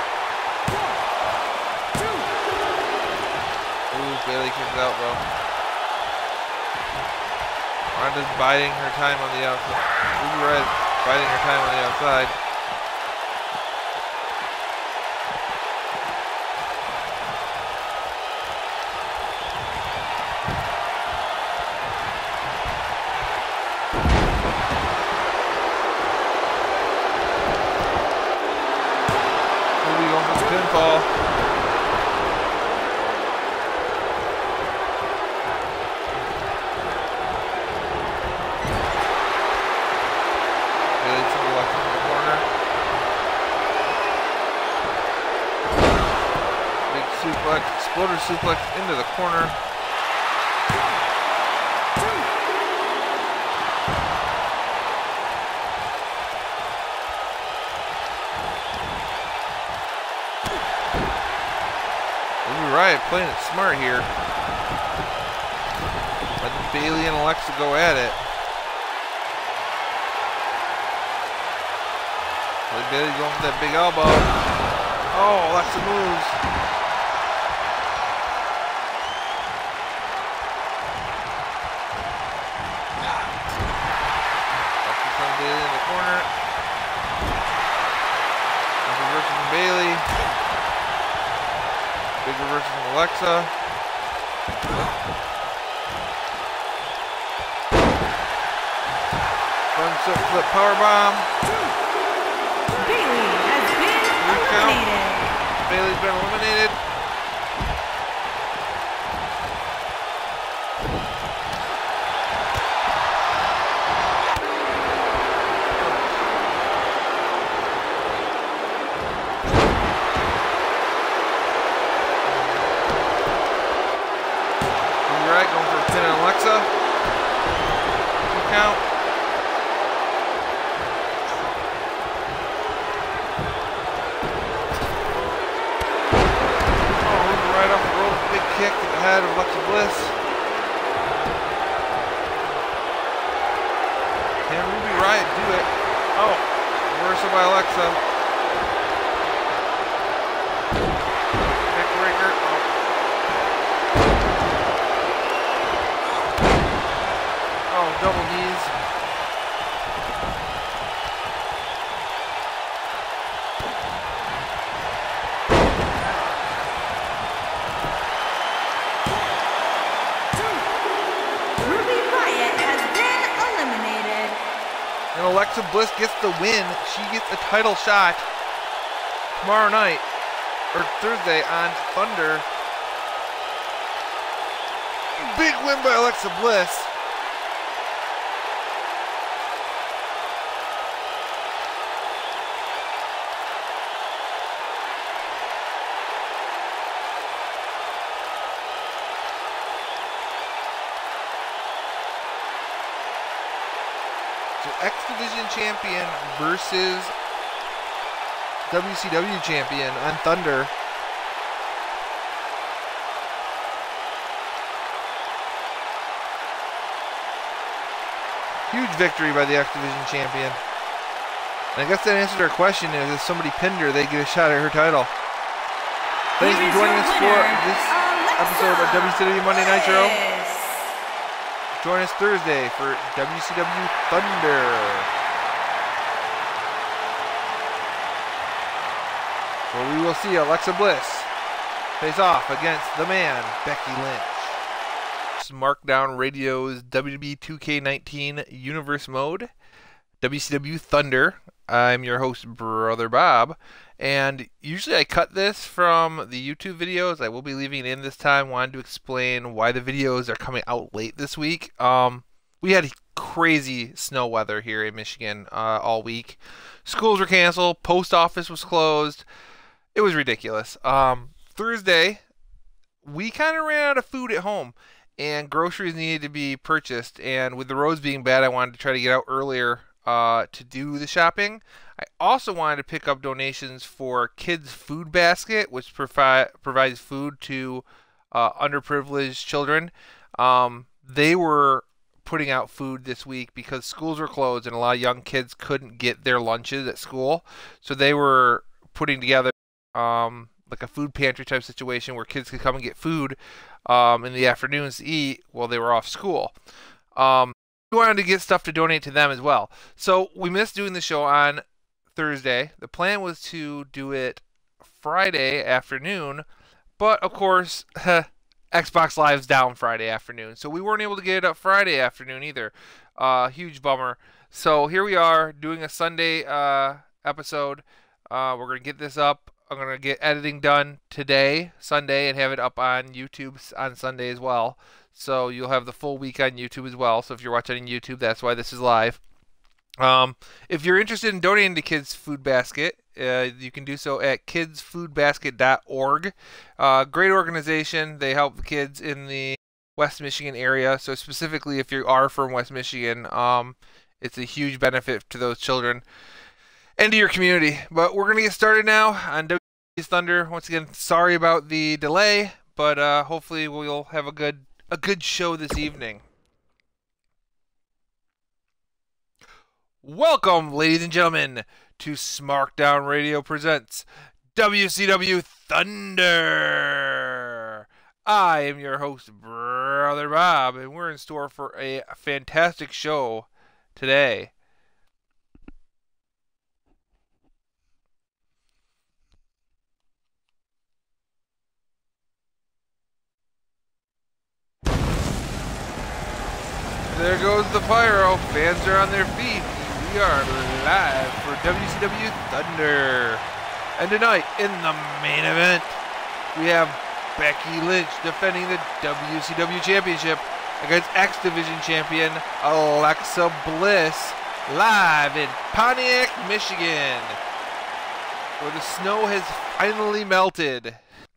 Ooh, Bailey kicks out though. Ronda's biding her time on the outside. Ruby Riott biding her time on the outside. Pinfall. Bailey to the left in the corner. Big suplex, exploder suplex into the corner. Riott playing it smart here. Letting Bailey and Alexa go at it. Bailey going for that big elbow. Oh, Alexa moves. Alexa's on Bailey in the corner. Reversal from Bailey. Big reversal from Alexa. Front foot flip powerbomb. Bailey has been eliminated. Bailey's been eliminated. Going for a pin on Alexa. 2 count. Oh, right off the rope. Big kick to the head of Alexa Bliss. Can Ruby Riott do it? Oh, reversal by Alexa. Neck breaker. Oh. Alexa Bliss gets the win. She gets a title shot tomorrow night, or Thursday on Thunder. Big win by Alexa Bliss. So X Division champion versus WCW champion on Thunder. Huge victory by the X Division champion. And I guess that answered our question. If somebody pinned her, they get a shot at her title. Thanks for joining us for this episode of WCW Monday Nitro. Join us Thursday for WCW Thunder. Where we will see Alexa Bliss face off against the man, Becky Lynch. Markdown Radio's WWE 2K19 Universe Mode, WCW Thunder. I'm your host, Brother Bob, and usually I cut this from the YouTube videos. I will be leaving it in this time. Wanted to explain why the videos are coming out late this week. We had crazy snow weather here in Michigan all week. Schools were canceled. Post office was closed. It was ridiculous. Thursday, we kind of ran out of food at home, and groceries needed to be purchased. And with the roads being bad, I wanted to try to get out earlier to do the shopping. I also wanted to pick up donations for Kids Food Basket, which provides food to underprivileged children. They were putting out food this week because schools were closed and a lot of young kids couldn't get their lunches at school. So they were putting together like a food pantry type situation where kids could come and get food in the afternoons to eat while they were off school. We wanted to get stuff to donate to them as well. So we missed doing the show on Thursday. The plan was to do it Friday afternoon, but of course, Xbox Live's down Friday afternoon, so we weren't able to get it up Friday afternoon either. Huge bummer. So here we are doing a Sunday episode. We're going to get this up. I'm going to get editing done today, Sunday, and have it up on YouTube on Sunday as well. So you'll have the full week on YouTube as well. So if you're watching on YouTube, that's why this is live. If you're interested in donating to Kids Food Basket, you can do so at kidsfoodbasket.org. Great organization. They help the kids in the West Michigan area. So specifically if you are from West Michigan, it's a huge benefit to those children and to your community. But we're going to get started now on WCW Thunder. Once again, sorry about the delay, but hopefully we'll have a good show this evening. Welcome, ladies and gentlemen, to Smarkdown Radio presents WCW Thunder. I am your host, Brother Bob, and we're in store for a fantastic show today. There goes the pyro. Fans are on their feet. We are live for WCW Thunder. And tonight, in the main event, we have Becky Lynch defending the WCW Championship against X Division Champion Alexa Bliss, live in Pontiac, Michigan, where the snow has finally melted.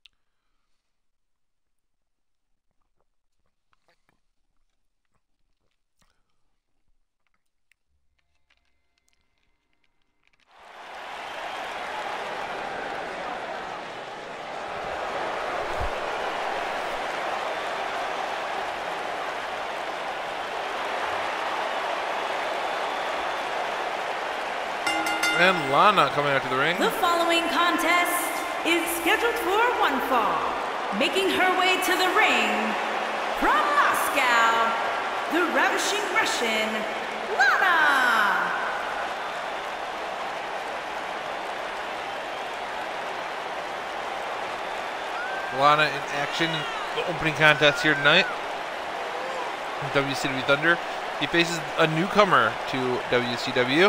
And Lana coming out to the ring. The following contest is scheduled for one fall. Making her way to the ring from Moscow, the Ravishing Russian, Lana. Lana in action in the opening contest here tonight. WCW Thunder. He faces a newcomer to WCW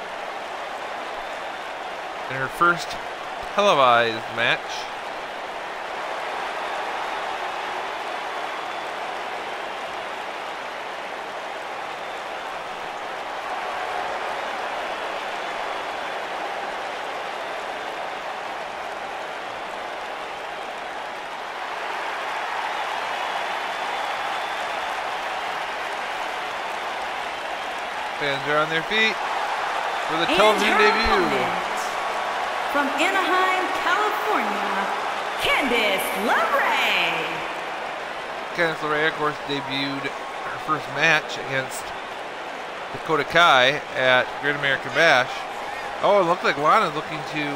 in her first televised match. Fans are on their feet for the television debut. From Anaheim, California, Candice LeRae. Candice LeRae, of course, debuted her first match against Dakota Kai at Great American Bash. Oh, it looked like Lana's looking to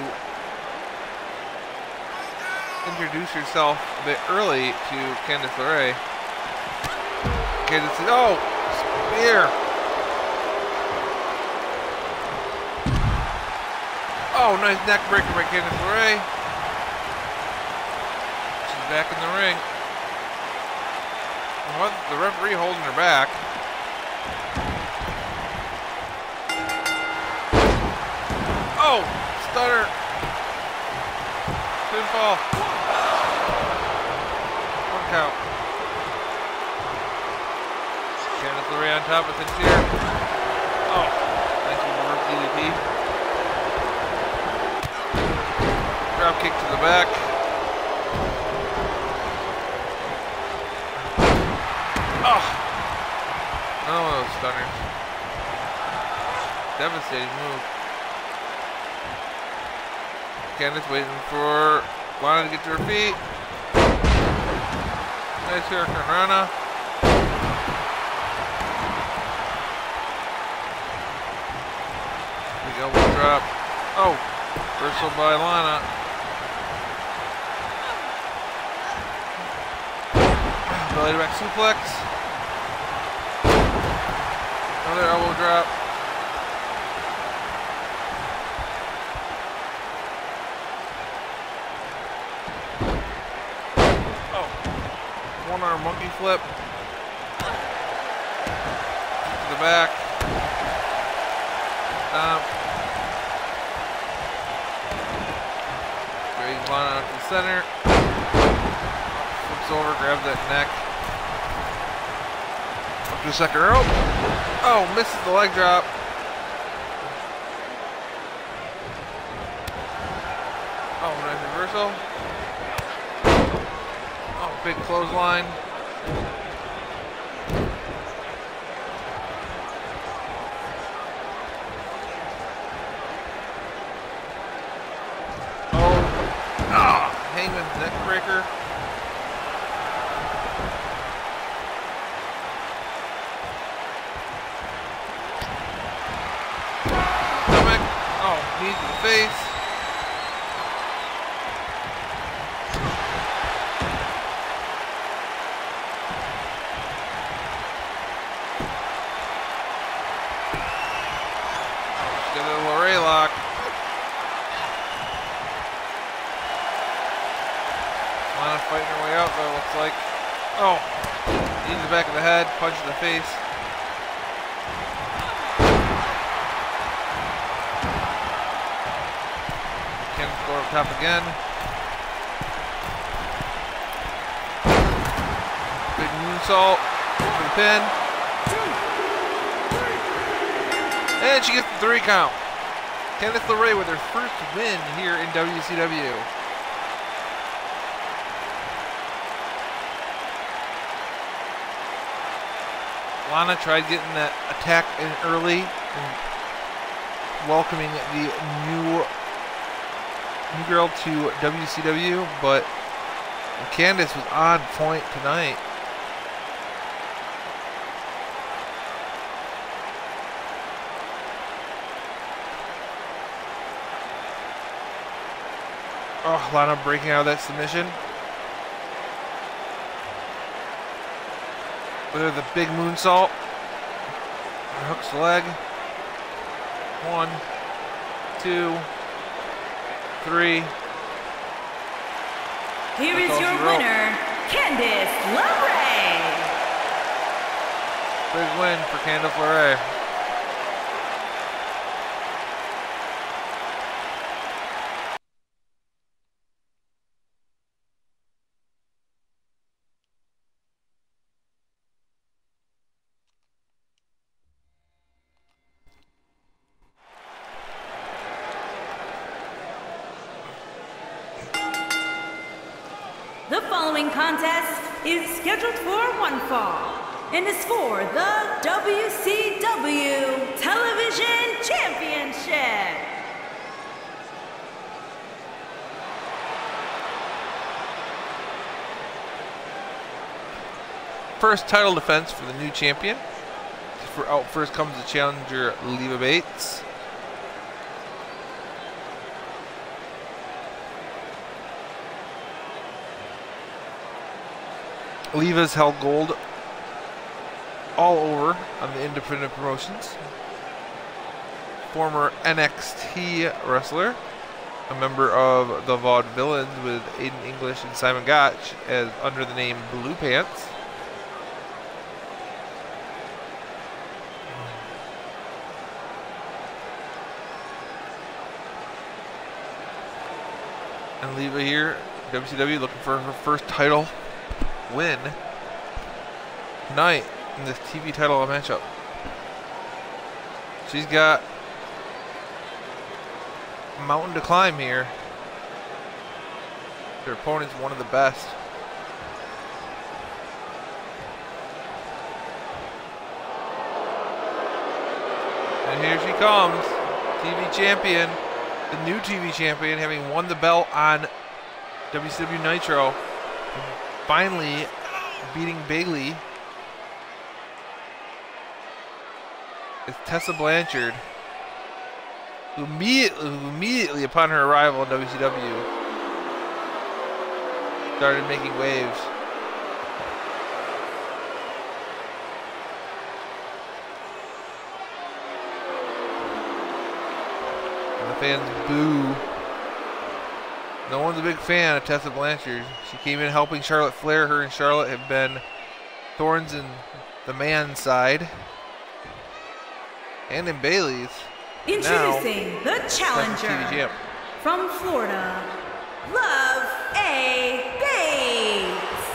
introduce herself a bit early to Candice LeRae. Candice says, oh, spear. Oh, nice neck breaker by Candice LeRae. She's back in the ring. Well, the referee holding her back. Oh, stunner. Pinfall. One count. Candice LeRae on top of Sincere. Oh, nice reverse DDT. Drop kick to the back. Oh! Another one of those stunners. Devastating move. Candice waiting for Lana to get to her feet. Nice Hurricane Rana. Big elbow drop. Oh! Reversal by Lana. Belly to back suplex. Another elbow drop. Oh. One arm monkey flip. To the back. Drags Lana out to the center. Flips over, grabs that neck. Up to the second rope. Oh, misses the leg drop. Oh, nice reversal. Oh, big clothesline. Hangman's neck breaker. Stomach. Oh, knee to the face. She's got a LeRae lock. Lana fighting her way out though, looks like. Oh, knee to the back of the head, punch in the face. Candice going up top again. Big moonsault for the pin. And she gets the 3 count. Candice LeRae with her first win here in WCW. Lana tried getting that attack in early and welcoming the new girl to WCW, but Candice was on point tonight. Oh, Lana breaking out of that submission. Look at the big moonsault. Hooks the leg. 1, 2, 3. Here is your winner, Candice LeRae. Big win for Candice LeRae. The following contest is scheduled for one fall and is for the WCW Television Championship. First title defense for the new champion. Out first comes the challenger, Leva Bates. Leva's held gold all over on the independent promotions. Former NXT wrestler, a member of the Vaudevillains with Aiden English and Simon Gotch as under the name Blue Pants. And Leva here, WCW, looking for her first title win tonight in this TV title matchup. She's got a mountain to climb here. Her opponent's one of the best. And here she comes, TV champion, the new TV champion, having won the belt on WCW Nitro. Finally beating Bayley. It's Tessa Blanchard, who immediately upon her arrival in WCW started making waves. And the fans boo. No one's a big fan of Tessa Blanchard. She came in helping Charlotte Flair. Her and Charlotte have been thorns in the man's side and in Bayley's. Introducing the challenger from Florida, Love A. Bates.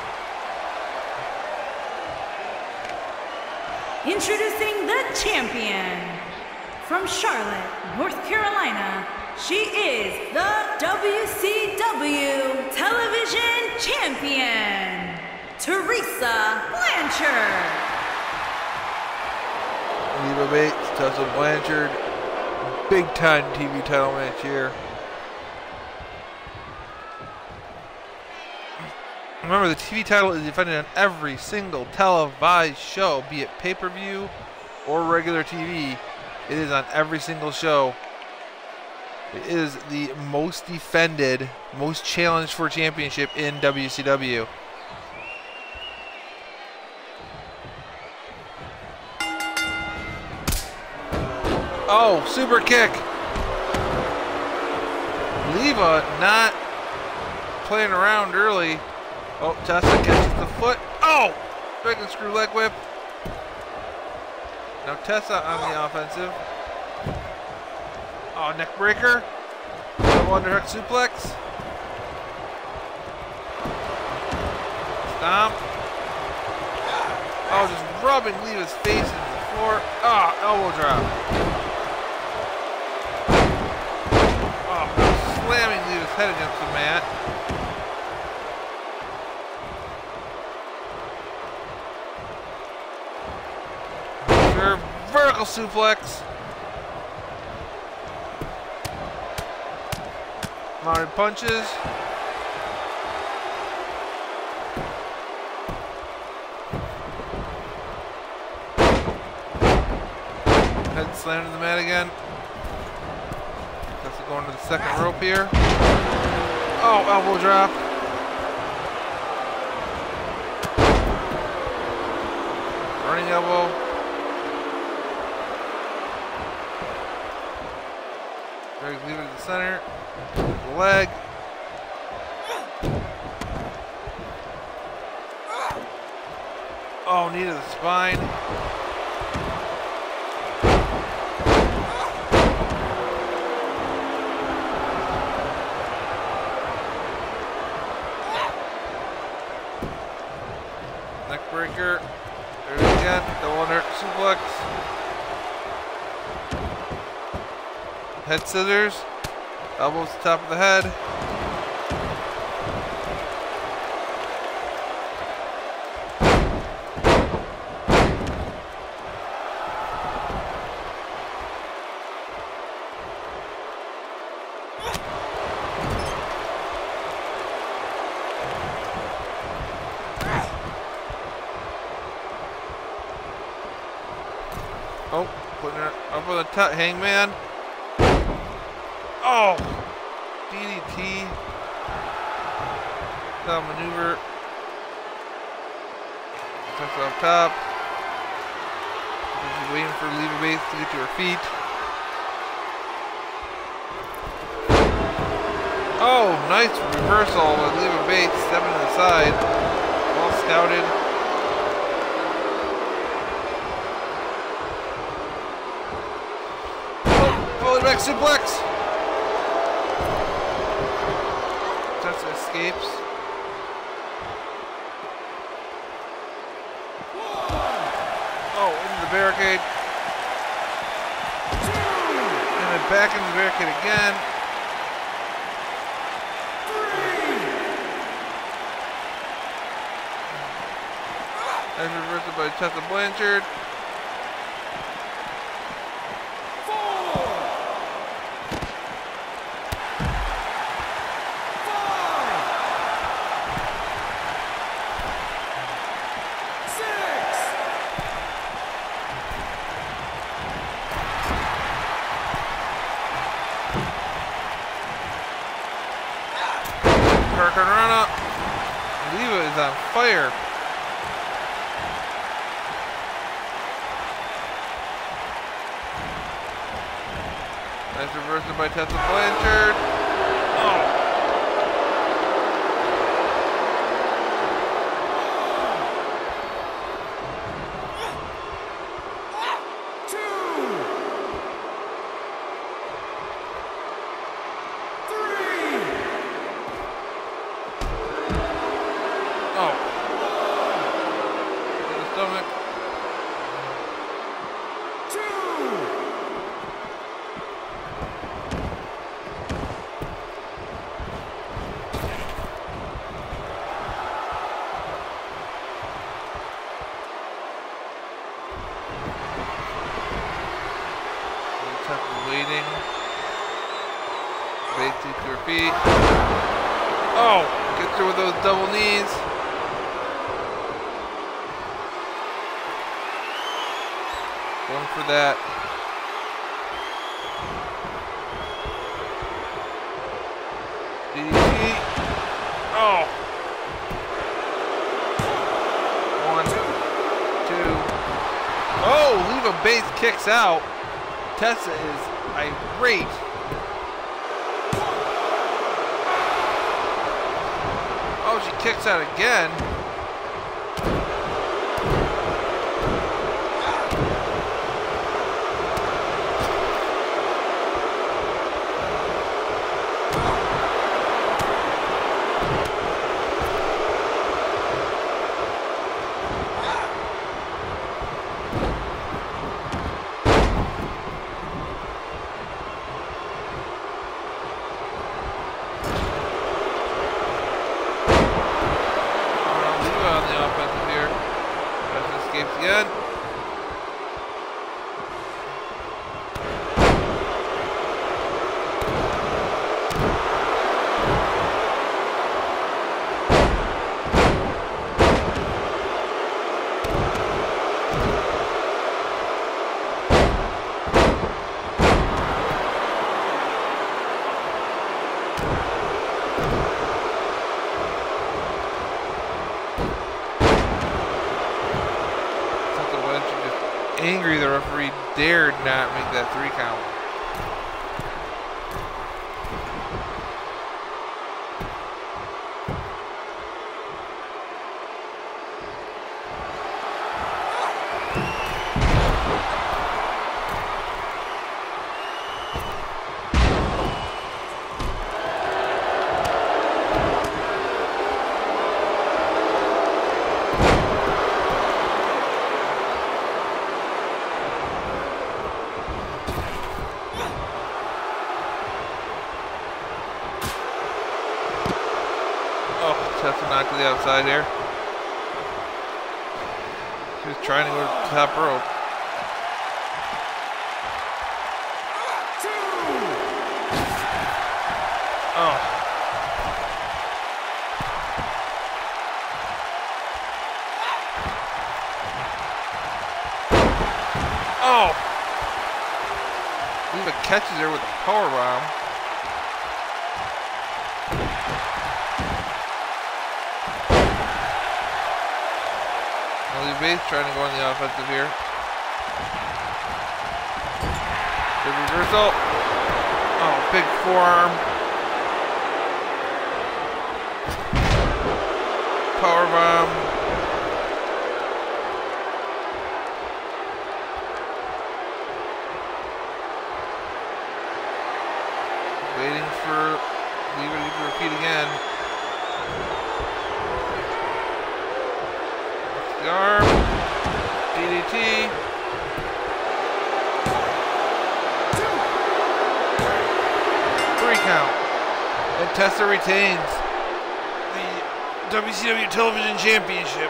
Introducing the champion from Charlotte, North Carolina. She is the WCW Television Champion, Teresa Blanchard. Leva Bates, Tessa Blanchard, big time TV title match here. Remember, the TV title is defended on every single televised show, be it pay-per-view or regular TV. It is on every single show. It is the most defended, most challenged for championship in WCW. Oh, super kick. Leva not playing around early. Oh, Tessa catches the foot. Oh, dragon screw leg whip. Now Tessa on the offensive. Oh, neck breaker. Double underhook suplex. Stomp. Oh, just rubbing Leva's face into the floor. Oh, elbow drop. Oh, slamming Leva's head against the mat. Sure, vertical suplex. Mounted punches. Head slammed to the mat again. That's going to the second rope here. Oh, elbow drop. Running elbow. Drags Leva to the center. The leg. Oh, knee to the spine. Neck breaker. There it is again. Double under suplex. Head scissors. Elbows to top of the head. Oh, putting it up on the top, Hangman. Oh, DDT. Style maneuver. Touch up top. She's waiting for Leva Bates to get to her feet. Oh, nice reversal with Leva Bates stepping to the side. Well scouted. Back suplex. Tessa escapes. Oh, into the barricade. And then back into the barricade again. And reversed by Tessa Blanchard. Hurricanrana. Leva is on fire. Nice reversal by Tessa Blanchard. Oh. Stomach. Waiting. Bates to her feet. Oh, gets her with those double knees. Going for that. DDT. Oh. 1, 2. Oh, Leva Bates kicks out. Tessa is irate. Oh, she kicks out again. Again. Angry the referee dared not make that 3 count. knocked to the outside there. She was trying to go to the top rope. Oh. Oh. Eva catches her with a powerbomb. Lily Bates trying to go on the offensive here. Good reversal. Oh, big forearm. Powerbomb. Waiting for Weaver to repeat again. The arm. DDT. 3 count. And Tessa retains the WCW Television Championship.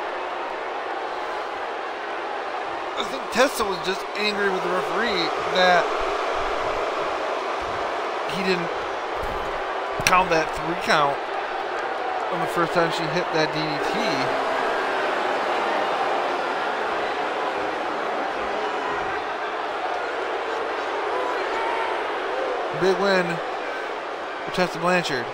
I think Tessa was just angry with the referee that he didn't count that 3 count on the first time she hit that DDT. Big win for Tessa Blanchard.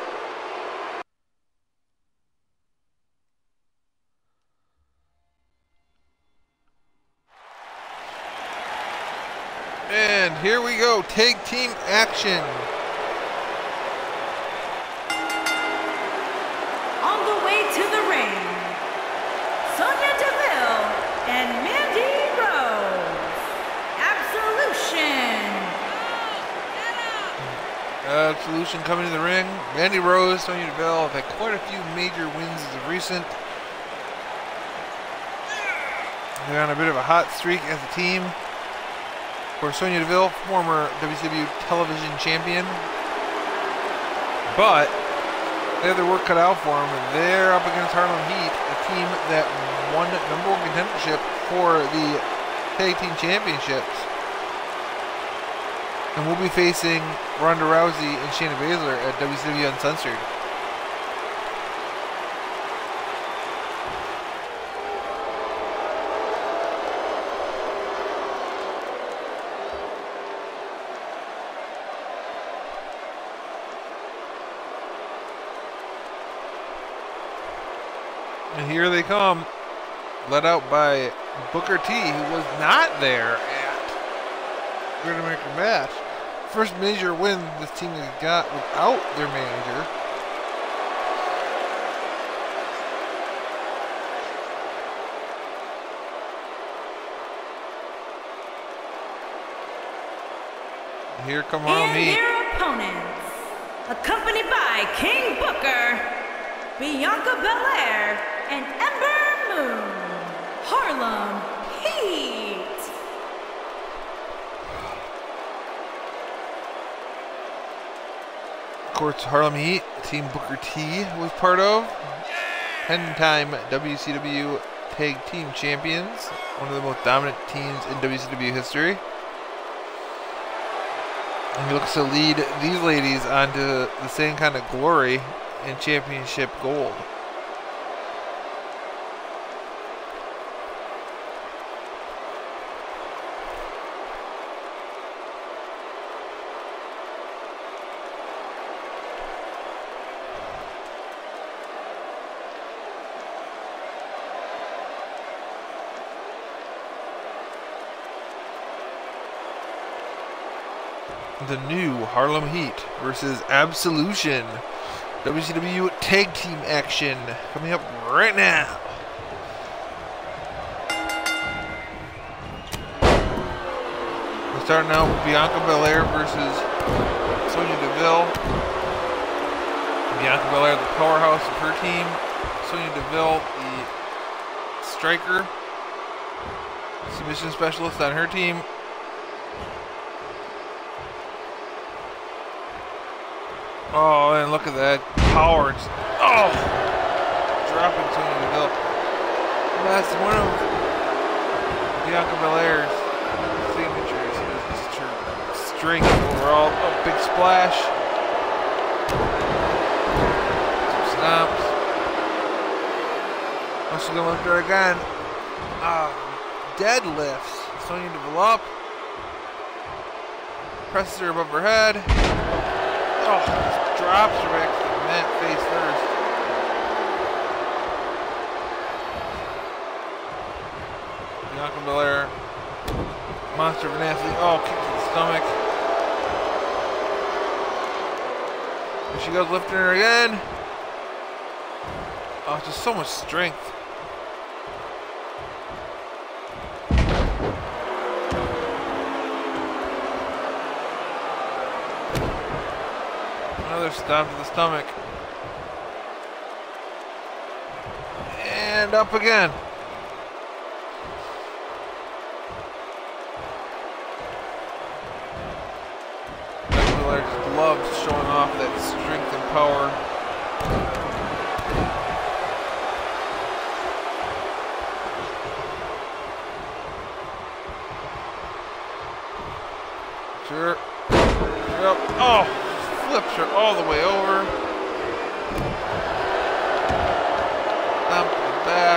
And here we go, tag team action. On the way to the ring, Sonya Deville and Mandy Rose. Absolution. Absolution coming to the ring. Mandy Rose, Sonya Deville have had quite a few major wins as of recent. They're on a bit of a hot streak as a team. Of course, Sonya Deville, former WCW television champion. But they have their work cut out for them, and they're up against Harlem Heat, a team that won #1 contendership for the tag team championships. And we'll be facing Ronda Rousey and Shayna Baszler at WCW Uncensored. And here they come, led out by Booker T, who was not there at Great American Bash. First major win this team has got without their manager. And here come Harlem Heat. And their opponents, accompanied by King Booker, Bianca Belair, and Ember Moon, Harlem Heat. Of course, Harlem Heat, Team Booker T was part of. 10-time WCW Tag Team Champions. One of the most dominant teams in WCW history. And he looks to lead these ladies onto the same kind of glory and championship gold. The new Harlem Heat versus Absolution. WCW Tag Team action coming up right now. We're starting out with Bianca Belair versus Sonya Deville. Bianca Belair, the powerhouse of her team. Sonya Deville, the striker, submission specialist on her team. Oh, and look at that power. Oh! dropping Sonya Deville. And that's one of Bianca Belair's signatures, is just her strength overall. Oh, big splash. Some snaps. Oh, she's gonna lift her again. Deadlifts. Sonya Deville up. Presses her above her head. Oh, just drops her back to the mat face first. Bianca Belair. Monster of an athlete. Oh, kick to the stomach. Here she goes, lifting her again. Oh, just so much strength. Another stomp to the stomach. And up again. Belair just loves showing off that strength and power. Sure. Yep. Oh! Flips her all the way over. Stomp to the back.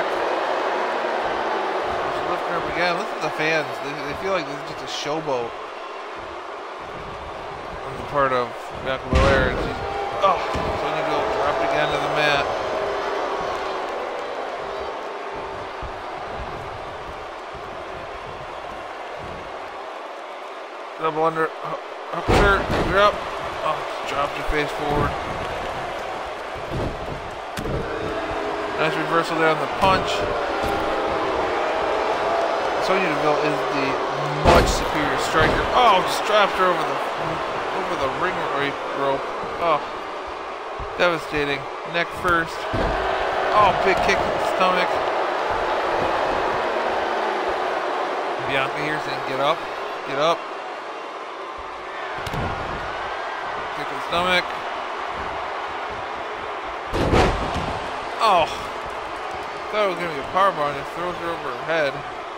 She's lifting her up again. Listen to the fans. They feel like this is just a showboat on the part of Bianca Belair. And she's, oh, Sonya Deville dropped again to the mat. Double under, up her, you're up. Oh, dropped her face forward. Nice reversal there on the punch. Sonya Deville is the much superior striker. Oh, just dropped her over the ring rope. Oh, devastating. Neck first. Oh, big kick to the stomach. Bianca here saying, get up, get up. Kick to the stomach. Oh, thought it was going to be a powerbomb and it throws her over her head.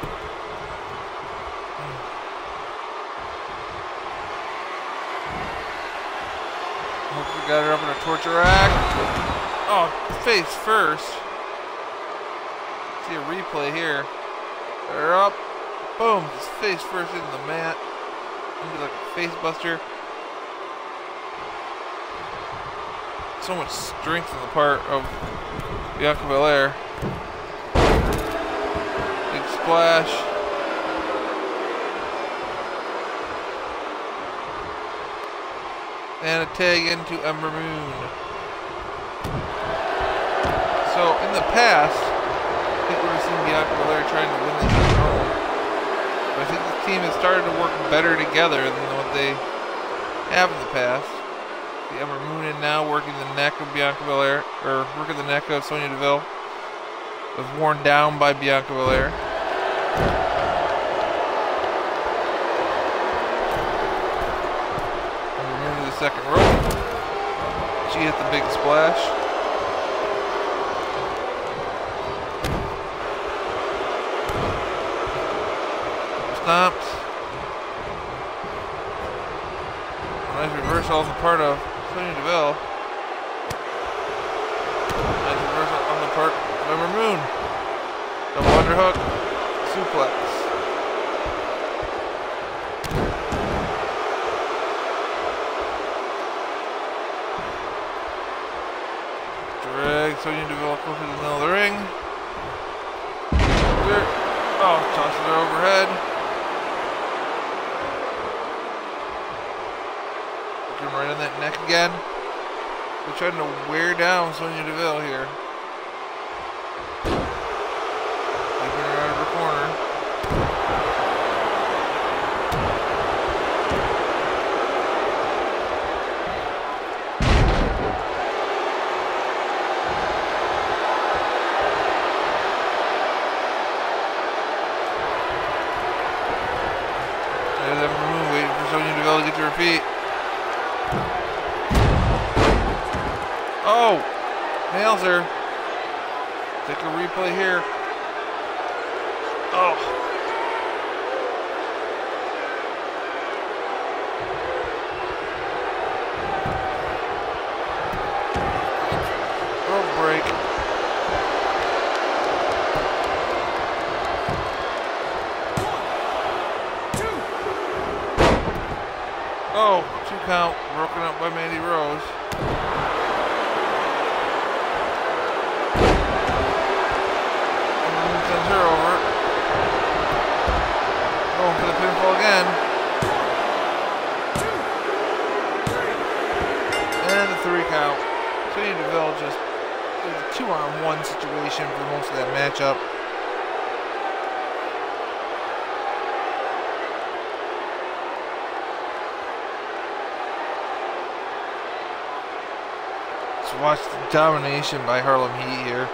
Hooker got her up in a torture rack. Oh, face first. See a replay here. Got her up. Boom, just face first into the mat. Into like a face buster. So much strength on the part of Bianca Belair. Big splash. And a tag into Ember Moon. So in the past, I think we've seen Bianca Belair trying to win this on her own. But I think the team has started to work better together than what they have in the past. The Ember Moon in now working the neck of Bianca Belair, or working the neck of Sonya Deville. Was worn down by Bianca Belair. Ember Moon to the second rope. She hit the big splash. Stomps. Nice reversal on the part of Sonya Deville. Nice reversal on the part of Ember Moon. Double underhook. Suplex. Drag Sonya Deville closer to the middle of the ring. Oh, tosses her overhead. Right on that neck again. They're trying to wear down Sonya Deville here. Keeping her out of her corner. There's Ember Moon waiting for Sonya Deville to get to her feet. Oh, nails her. Take a replay here. Oh. Oh, break. Oh, 2 count, broken up by Mandy Rose. And sends her over. Going for the pinfall again. And the 3 count. Sonya Deville just was a 2-on-1 situation for most of that matchup. Watch the domination by Harlem Heat here.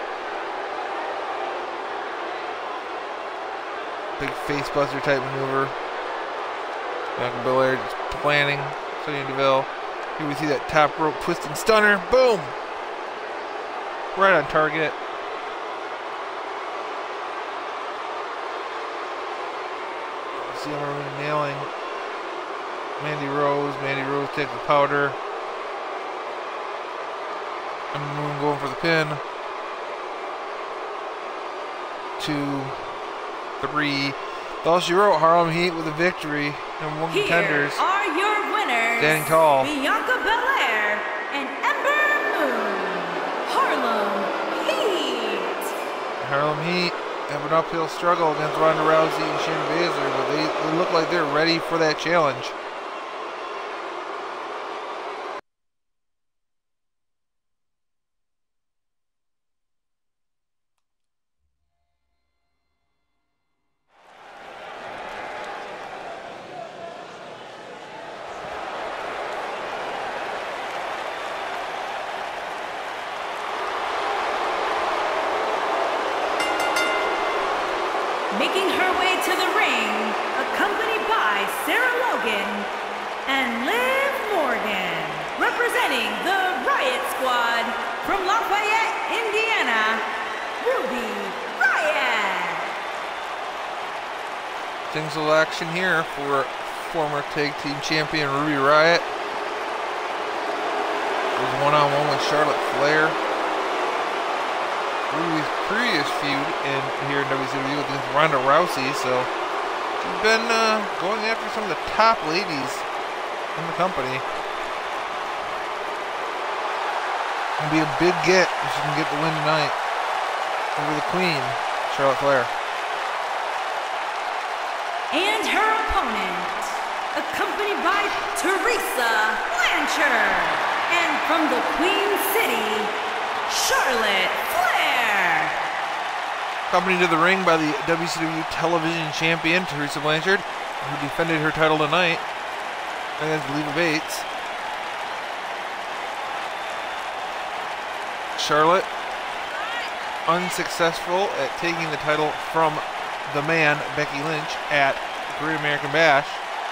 Big face buster type maneuver. Bianca Belair just planning. Sonya Deville. Here we see that top rope twisting stunner. Boom! Right on target. See Emma Moon nailing Mandy Rose. Mandy Rose takes the powder. Emma Moon going for the pin. 2, 3. All she wrote, Harlem Heat with a victory. #1 contenders. Here are your winners. Standing tall. Bianca Belair and Ember Moon. Harlem Heat. Harlem Heat have an uphill struggle against Ronda Rousey and Shayna Baszler, but they look like they're ready for that challenge. Making her way to the ring, accompanied by Sarah Logan and Liv Morgan, representing the Riot Squad from Lafayette, Indiana, Ruby Riot. Single action here for former tag team champion Ruby Riot. It was one-on-one with Charlotte Flair. Ruby's previous feud here in WCW against Ronda Rousey, so she's been going after some of the top ladies in the company. It'll be a big get if she can get the win tonight over the Queen, Charlotte Flair. And her opponent, accompanied by Teresa Blanchard, and from the Queen City, Charlotte Flair. Accompanied to the ring by the WCW television champion, Teresa Blanchard, who defended her title tonight against Leva Bates. Charlotte, unsuccessful at taking the title from the man, Becky Lynch, at Great American Bash.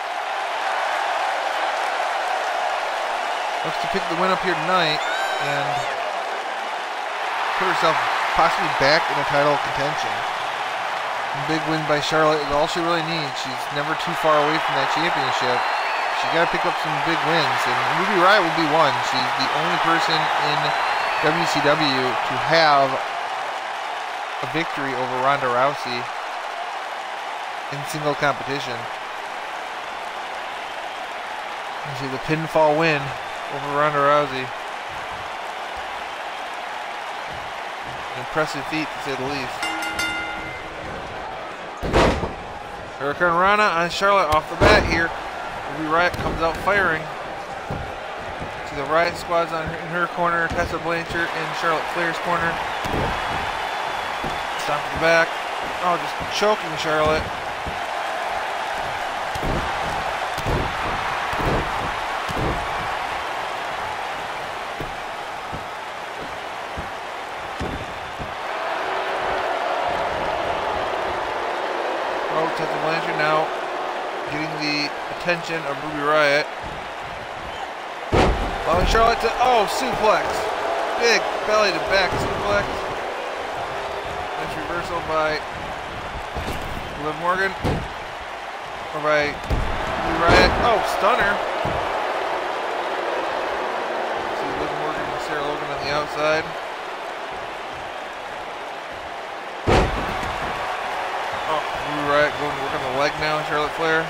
Looks to pick the win up here tonight and put herself possibly back in a title contention. A big win by Charlotte is all she really needs. She's never too far away from that championship. She got to pick up some big wins, and Ruby Riott will be one. She's the only person in WCW to have a victory over Ronda Rousey in single competition. You see the pinfall win over Ronda Rousey. Impressive feat, to say the least. Hurricane Rana on Charlotte off the bat here. Ruby Riott comes out firing. See the Riot Squad's in her corner, Tessa Blanchard in Charlotte Flair's corner. Stop to the back. Oh, just choking Charlotte. Tessa Blanchard now getting the attention of Ruby Riott. Allowing Charlotte to, oh, suplex. Big belly to back suplex. reversal by Liv Morgan. Or by Riot. Oh, stunner. See Liv Morgan and Sarah Logan on the outside. Oh, Riot going to work on the leg now, Charlotte Flair.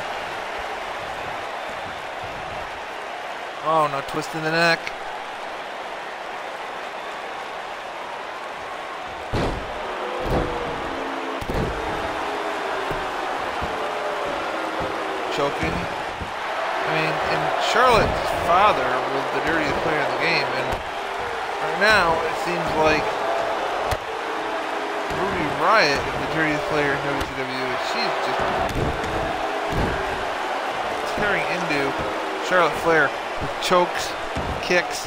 Oh, no, twisting the neck. Choking. I mean, and Charlotte's father was the dirtiest player in the game, and right now it seems like Ruby Riott is the dirtiest player in WCW. She's just tearing into Charlotte Flair with chokes, kicks.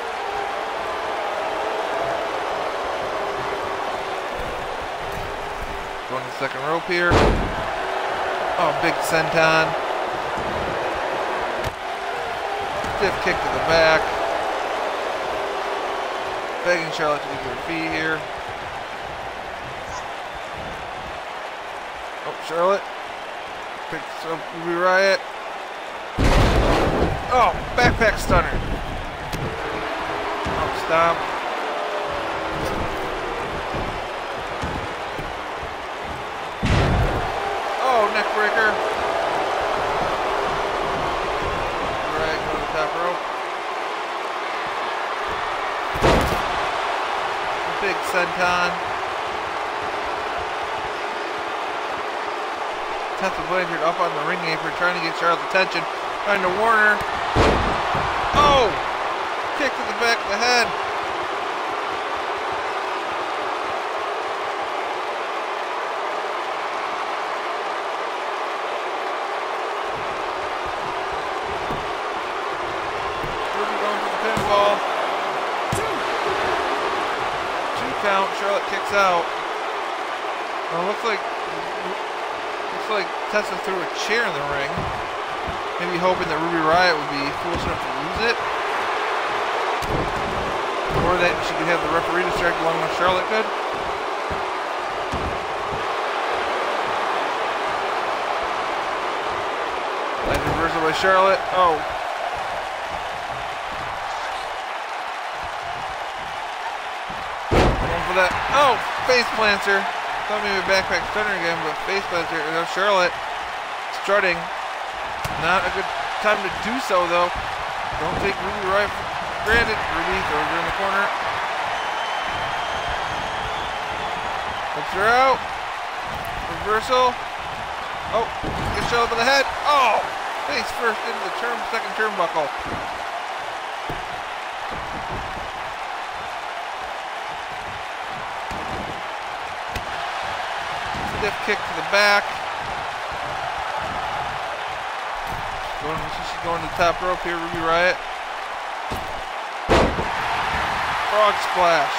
Going to the second rope here. Oh, big senton. Stiff kick to the back. Begging Charlotte to get to her feet here. Oh, Charlotte picks up Ruby Riott. Oh, backpack stunner. Oh, stomp. Oh, neck breaker. Right, go to the top rope. Big senton. Tessa Blanchard up on the ring apron, trying to get Charlotte's attention. Trying to warn her. Oh! Kick to the back of the head. Count. Charlotte kicks out. Well, looks like Tessa threw a chair in the ring, maybe hoping that Ruby Riott would be foolish enough to lose it, or that she could have the referee distract along with Charlotte could. Nice reversal by Charlotte. Oh. That. Oh, face planter. Thought maybe backpack stunner again, but face planter. You know, Charlotte strutting. Not a good time to do so, though. Don't take Ruby Riott for granted. Ruby throws her in the corner. Puts her out. Reversal. Oh, gets Charlotte to the head. Oh, face first into the second turnbuckle. Stiff kick to the back. She's going to the top rope here, Ruby Riott. Frog splash.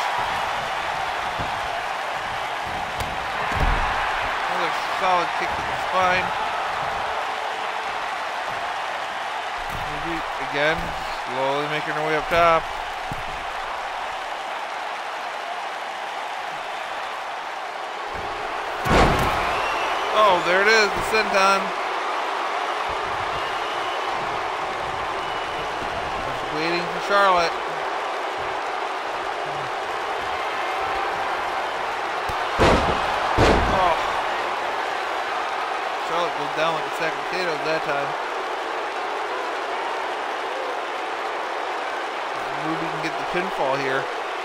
Another solid kick to the spine. Ruby again, slowly making her way up top. Oh, there it is, the senton. Just waiting for Charlotte. Oh. Charlotte goes down like a sack of potatoes that time. Ruby can get the pinfall here.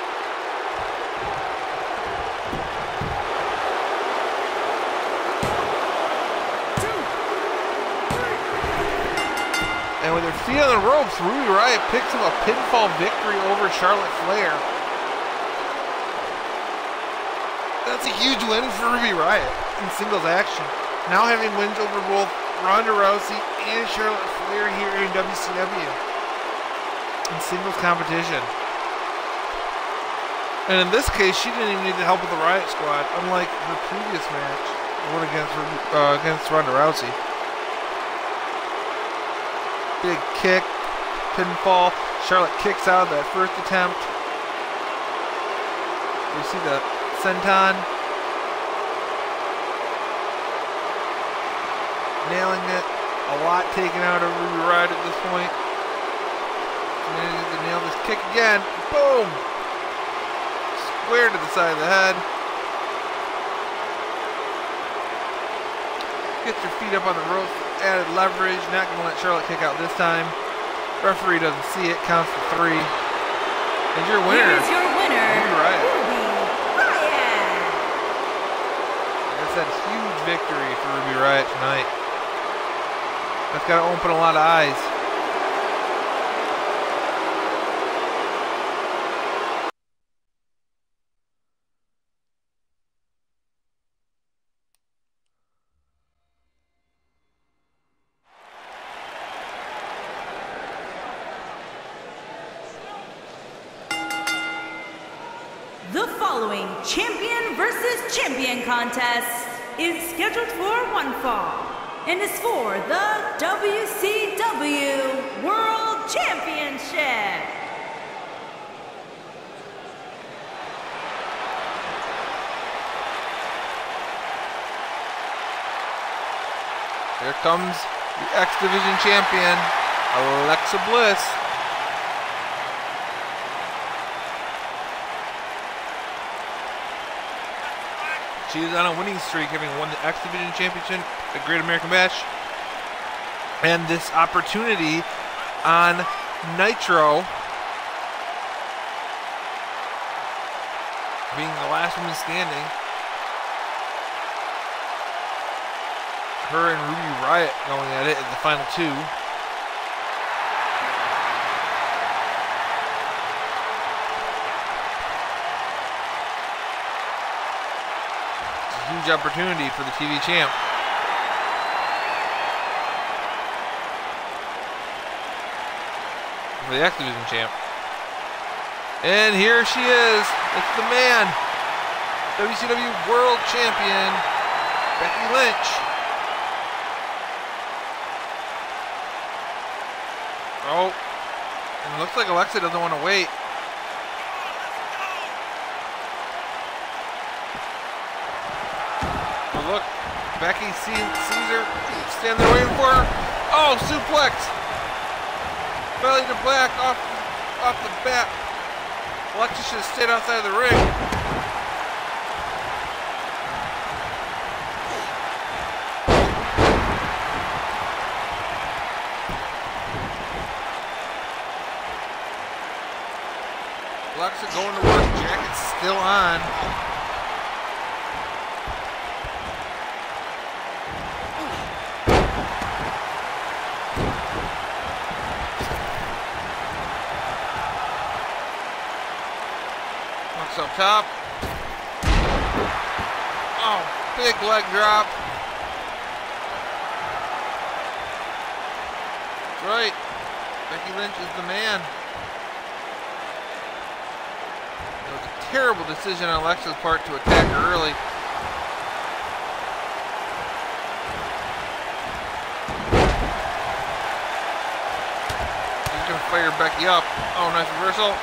And with her feet on the ropes, Ruby Riott picks up a pinfall victory over Charlotte Flair. That's a huge win for Ruby Riott in singles action. Now having wins over both Ronda Rousey and Charlotte Flair here in WCW in singles competition. And in this case, she didn't even need the help of the Riott Squad, unlike her previous match, the one against Ronda Rousey. Big kick, pinfall. Charlotte kicks out of that first attempt. You see the senton. nailing it. A lot taken out of Ruby Riott at this point. Manages to nail this kick again. Boom! Square to the side of the head. Gets your feet up on the ropes. Added leverage. Not going to let Charlotte kick out this time. Referee doesn't see it. Counts to 3. And your winner. Here is your winner, Ruby Riott. Ruby Riott. That's a huge victory for Ruby Riott tonight. That's got to open a lot of eyes. The following champion versus champion contest is scheduled for one fall and is for the WCW World Championship. Here comes the X Division champion, Alexa Bliss. She is on a winning streak, having won the X Division Championship at Great American Bash. And this opportunity on Nitro, being the last woman standing. Her and Ruby Riott going at it in the final 2. Huge opportunity for the TV champ. For the X Division champ. And here she is. It's the man. WCW World Champion, Becky Lynch. Oh, and it looks like Alexa doesn't want to wait. Look, Becky sees her, standing there waiting for her. Oh, suplex! Belly to back off the bat. Alexa should have stayed outside of the ring. Alexa going to work, jacket's still on. Up top. Oh, big leg drop. That's right. Becky Lynch is the man. It was a terrible decision on Alexa's part to attack her early. She's gonna fire Becky up. Oh, nice reversal.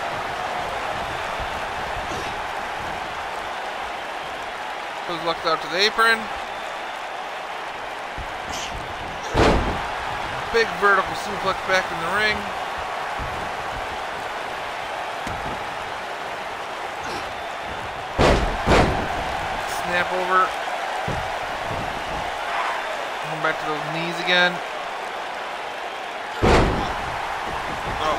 Goes Alexa out to the apron. Big vertical suplex back in the ring. Snap over. Going back to those knees again. Oh.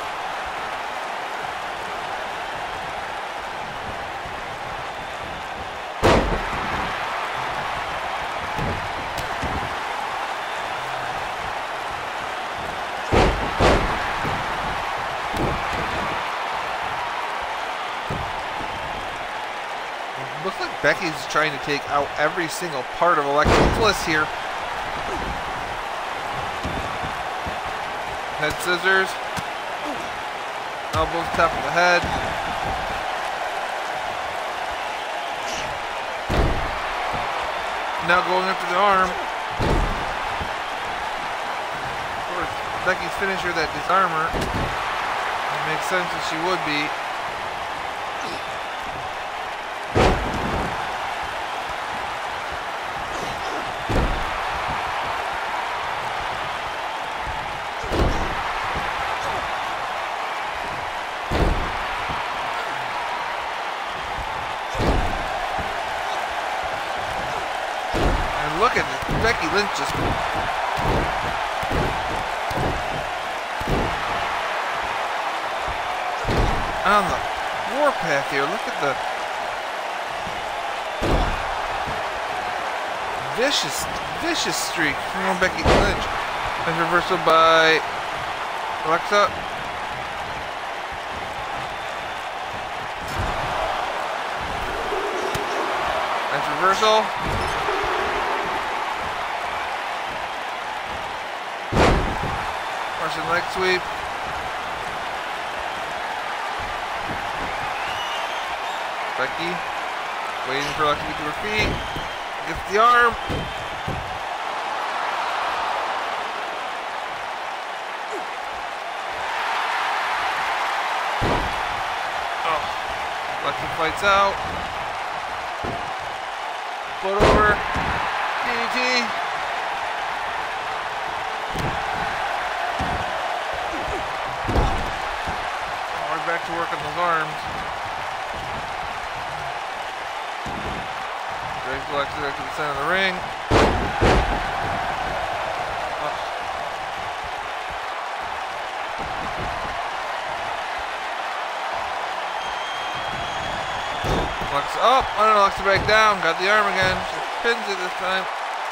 Looks like Becky's trying to take out every single part of Alexa Bliss here. Head scissors. Elbows, top of the head. Now going after the arm. Of course, Becky's finisher, that disarmer. It makes sense that she would be. look at this. Becky Lynch just... on the warpath here. Look at the vicious streak from Becky Lynch. And reversal by Alexa. Nice reversal. Russian leg sweep. Becky waiting for Alexa to get to her feet. Gets the arm. Oh, Alexa fights out. Foot over. DDT. Oh, we're back to work on those arms. Drags Alexa back to the center of the ring. Oh. Alexa up, and Alexa back down. Got the arm again. She pins it this time.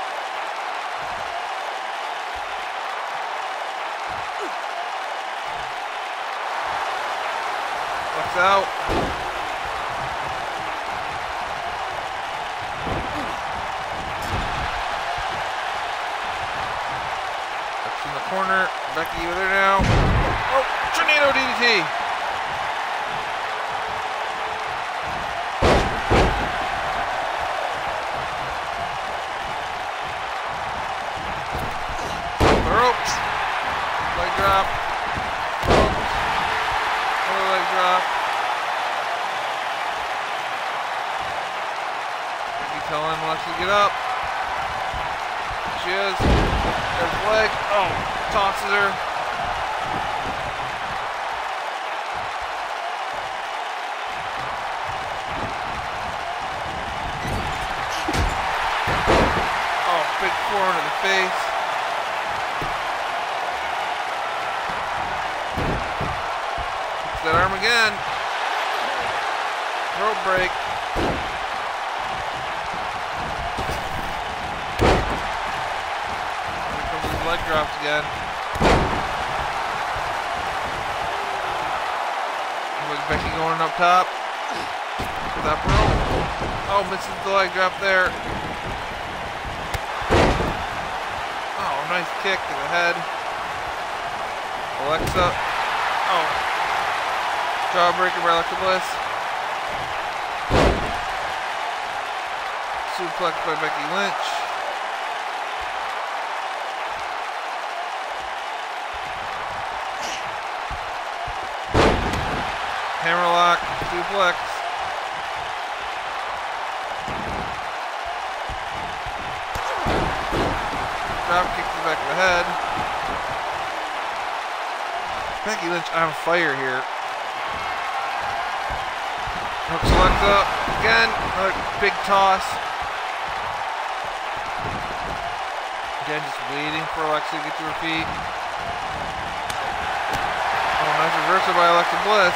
Alexa out. In the corner, Becky with her now. Oh, tornado DDT. The ropes. Leg drop. Ropes. Another leg drop. Becky telling Alexa to get up. She is. There's the leg. Oh, tosses her. Oh, big forearm to the face. Hits that arm again. Rope break. Leg drops again. Was Becky going up top? Top rope. Oh, misses the leg drop there. Oh, nice kick to the head. Alexa. Oh. Jawbreaker by Alexa Bliss. Suplex by Becky Lynch. Hammerlock, suplex. Drop kick to the back of the head. Becky Lynch on fire here. Hooks Alexa again. Another big toss. Again, just waiting for Alexa to get to her feet. Oh, nice reversal by Alexa Bliss.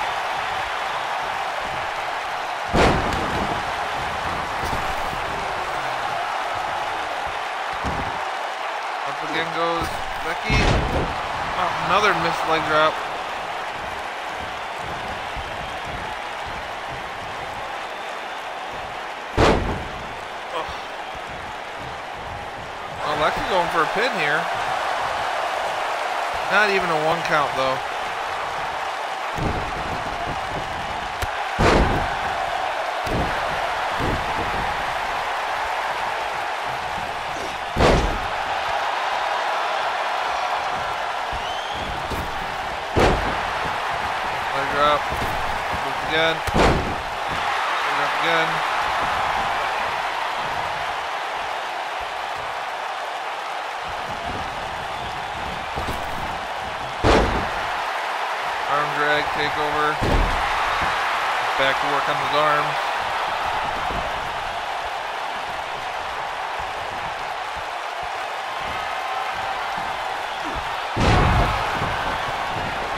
Again goes Becky. Oh, another missed leg drop. Oh. Alexa going for a pin here. Not even a 1 count though. Drop. Move again. Drop again. Arm drag, takeover. Back to work on his arms.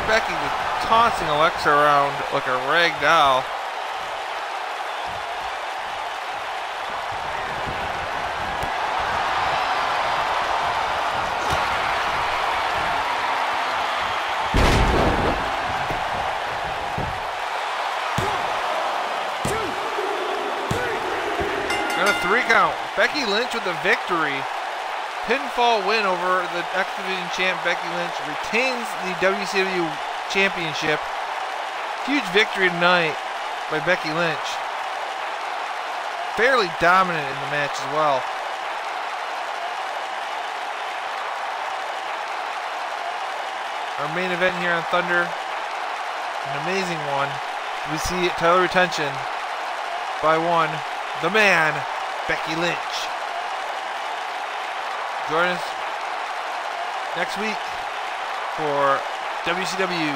Becky just tossing Alexa around like a rag doll. And a 3 count. Becky Lynch with the victory. Pinfall win over the X Division champ Becky Lynch. Retains the WCW championship. Huge victory tonight by Becky Lynch. Fairly dominant in the match as well. Our main event here on Thunder. An amazing one. We see title retention by one. The man, Becky Lynch. Join us next week for WCW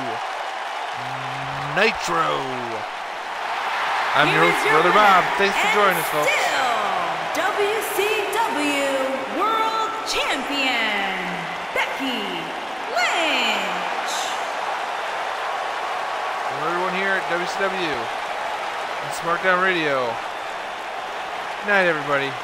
Nitro. I'm your host, Brother Bob. Thanks for joining us, folks. Still WCW World Champion, Becky Lynch. From everyone here at WCW and SmackDown Radio. Good night, everybody.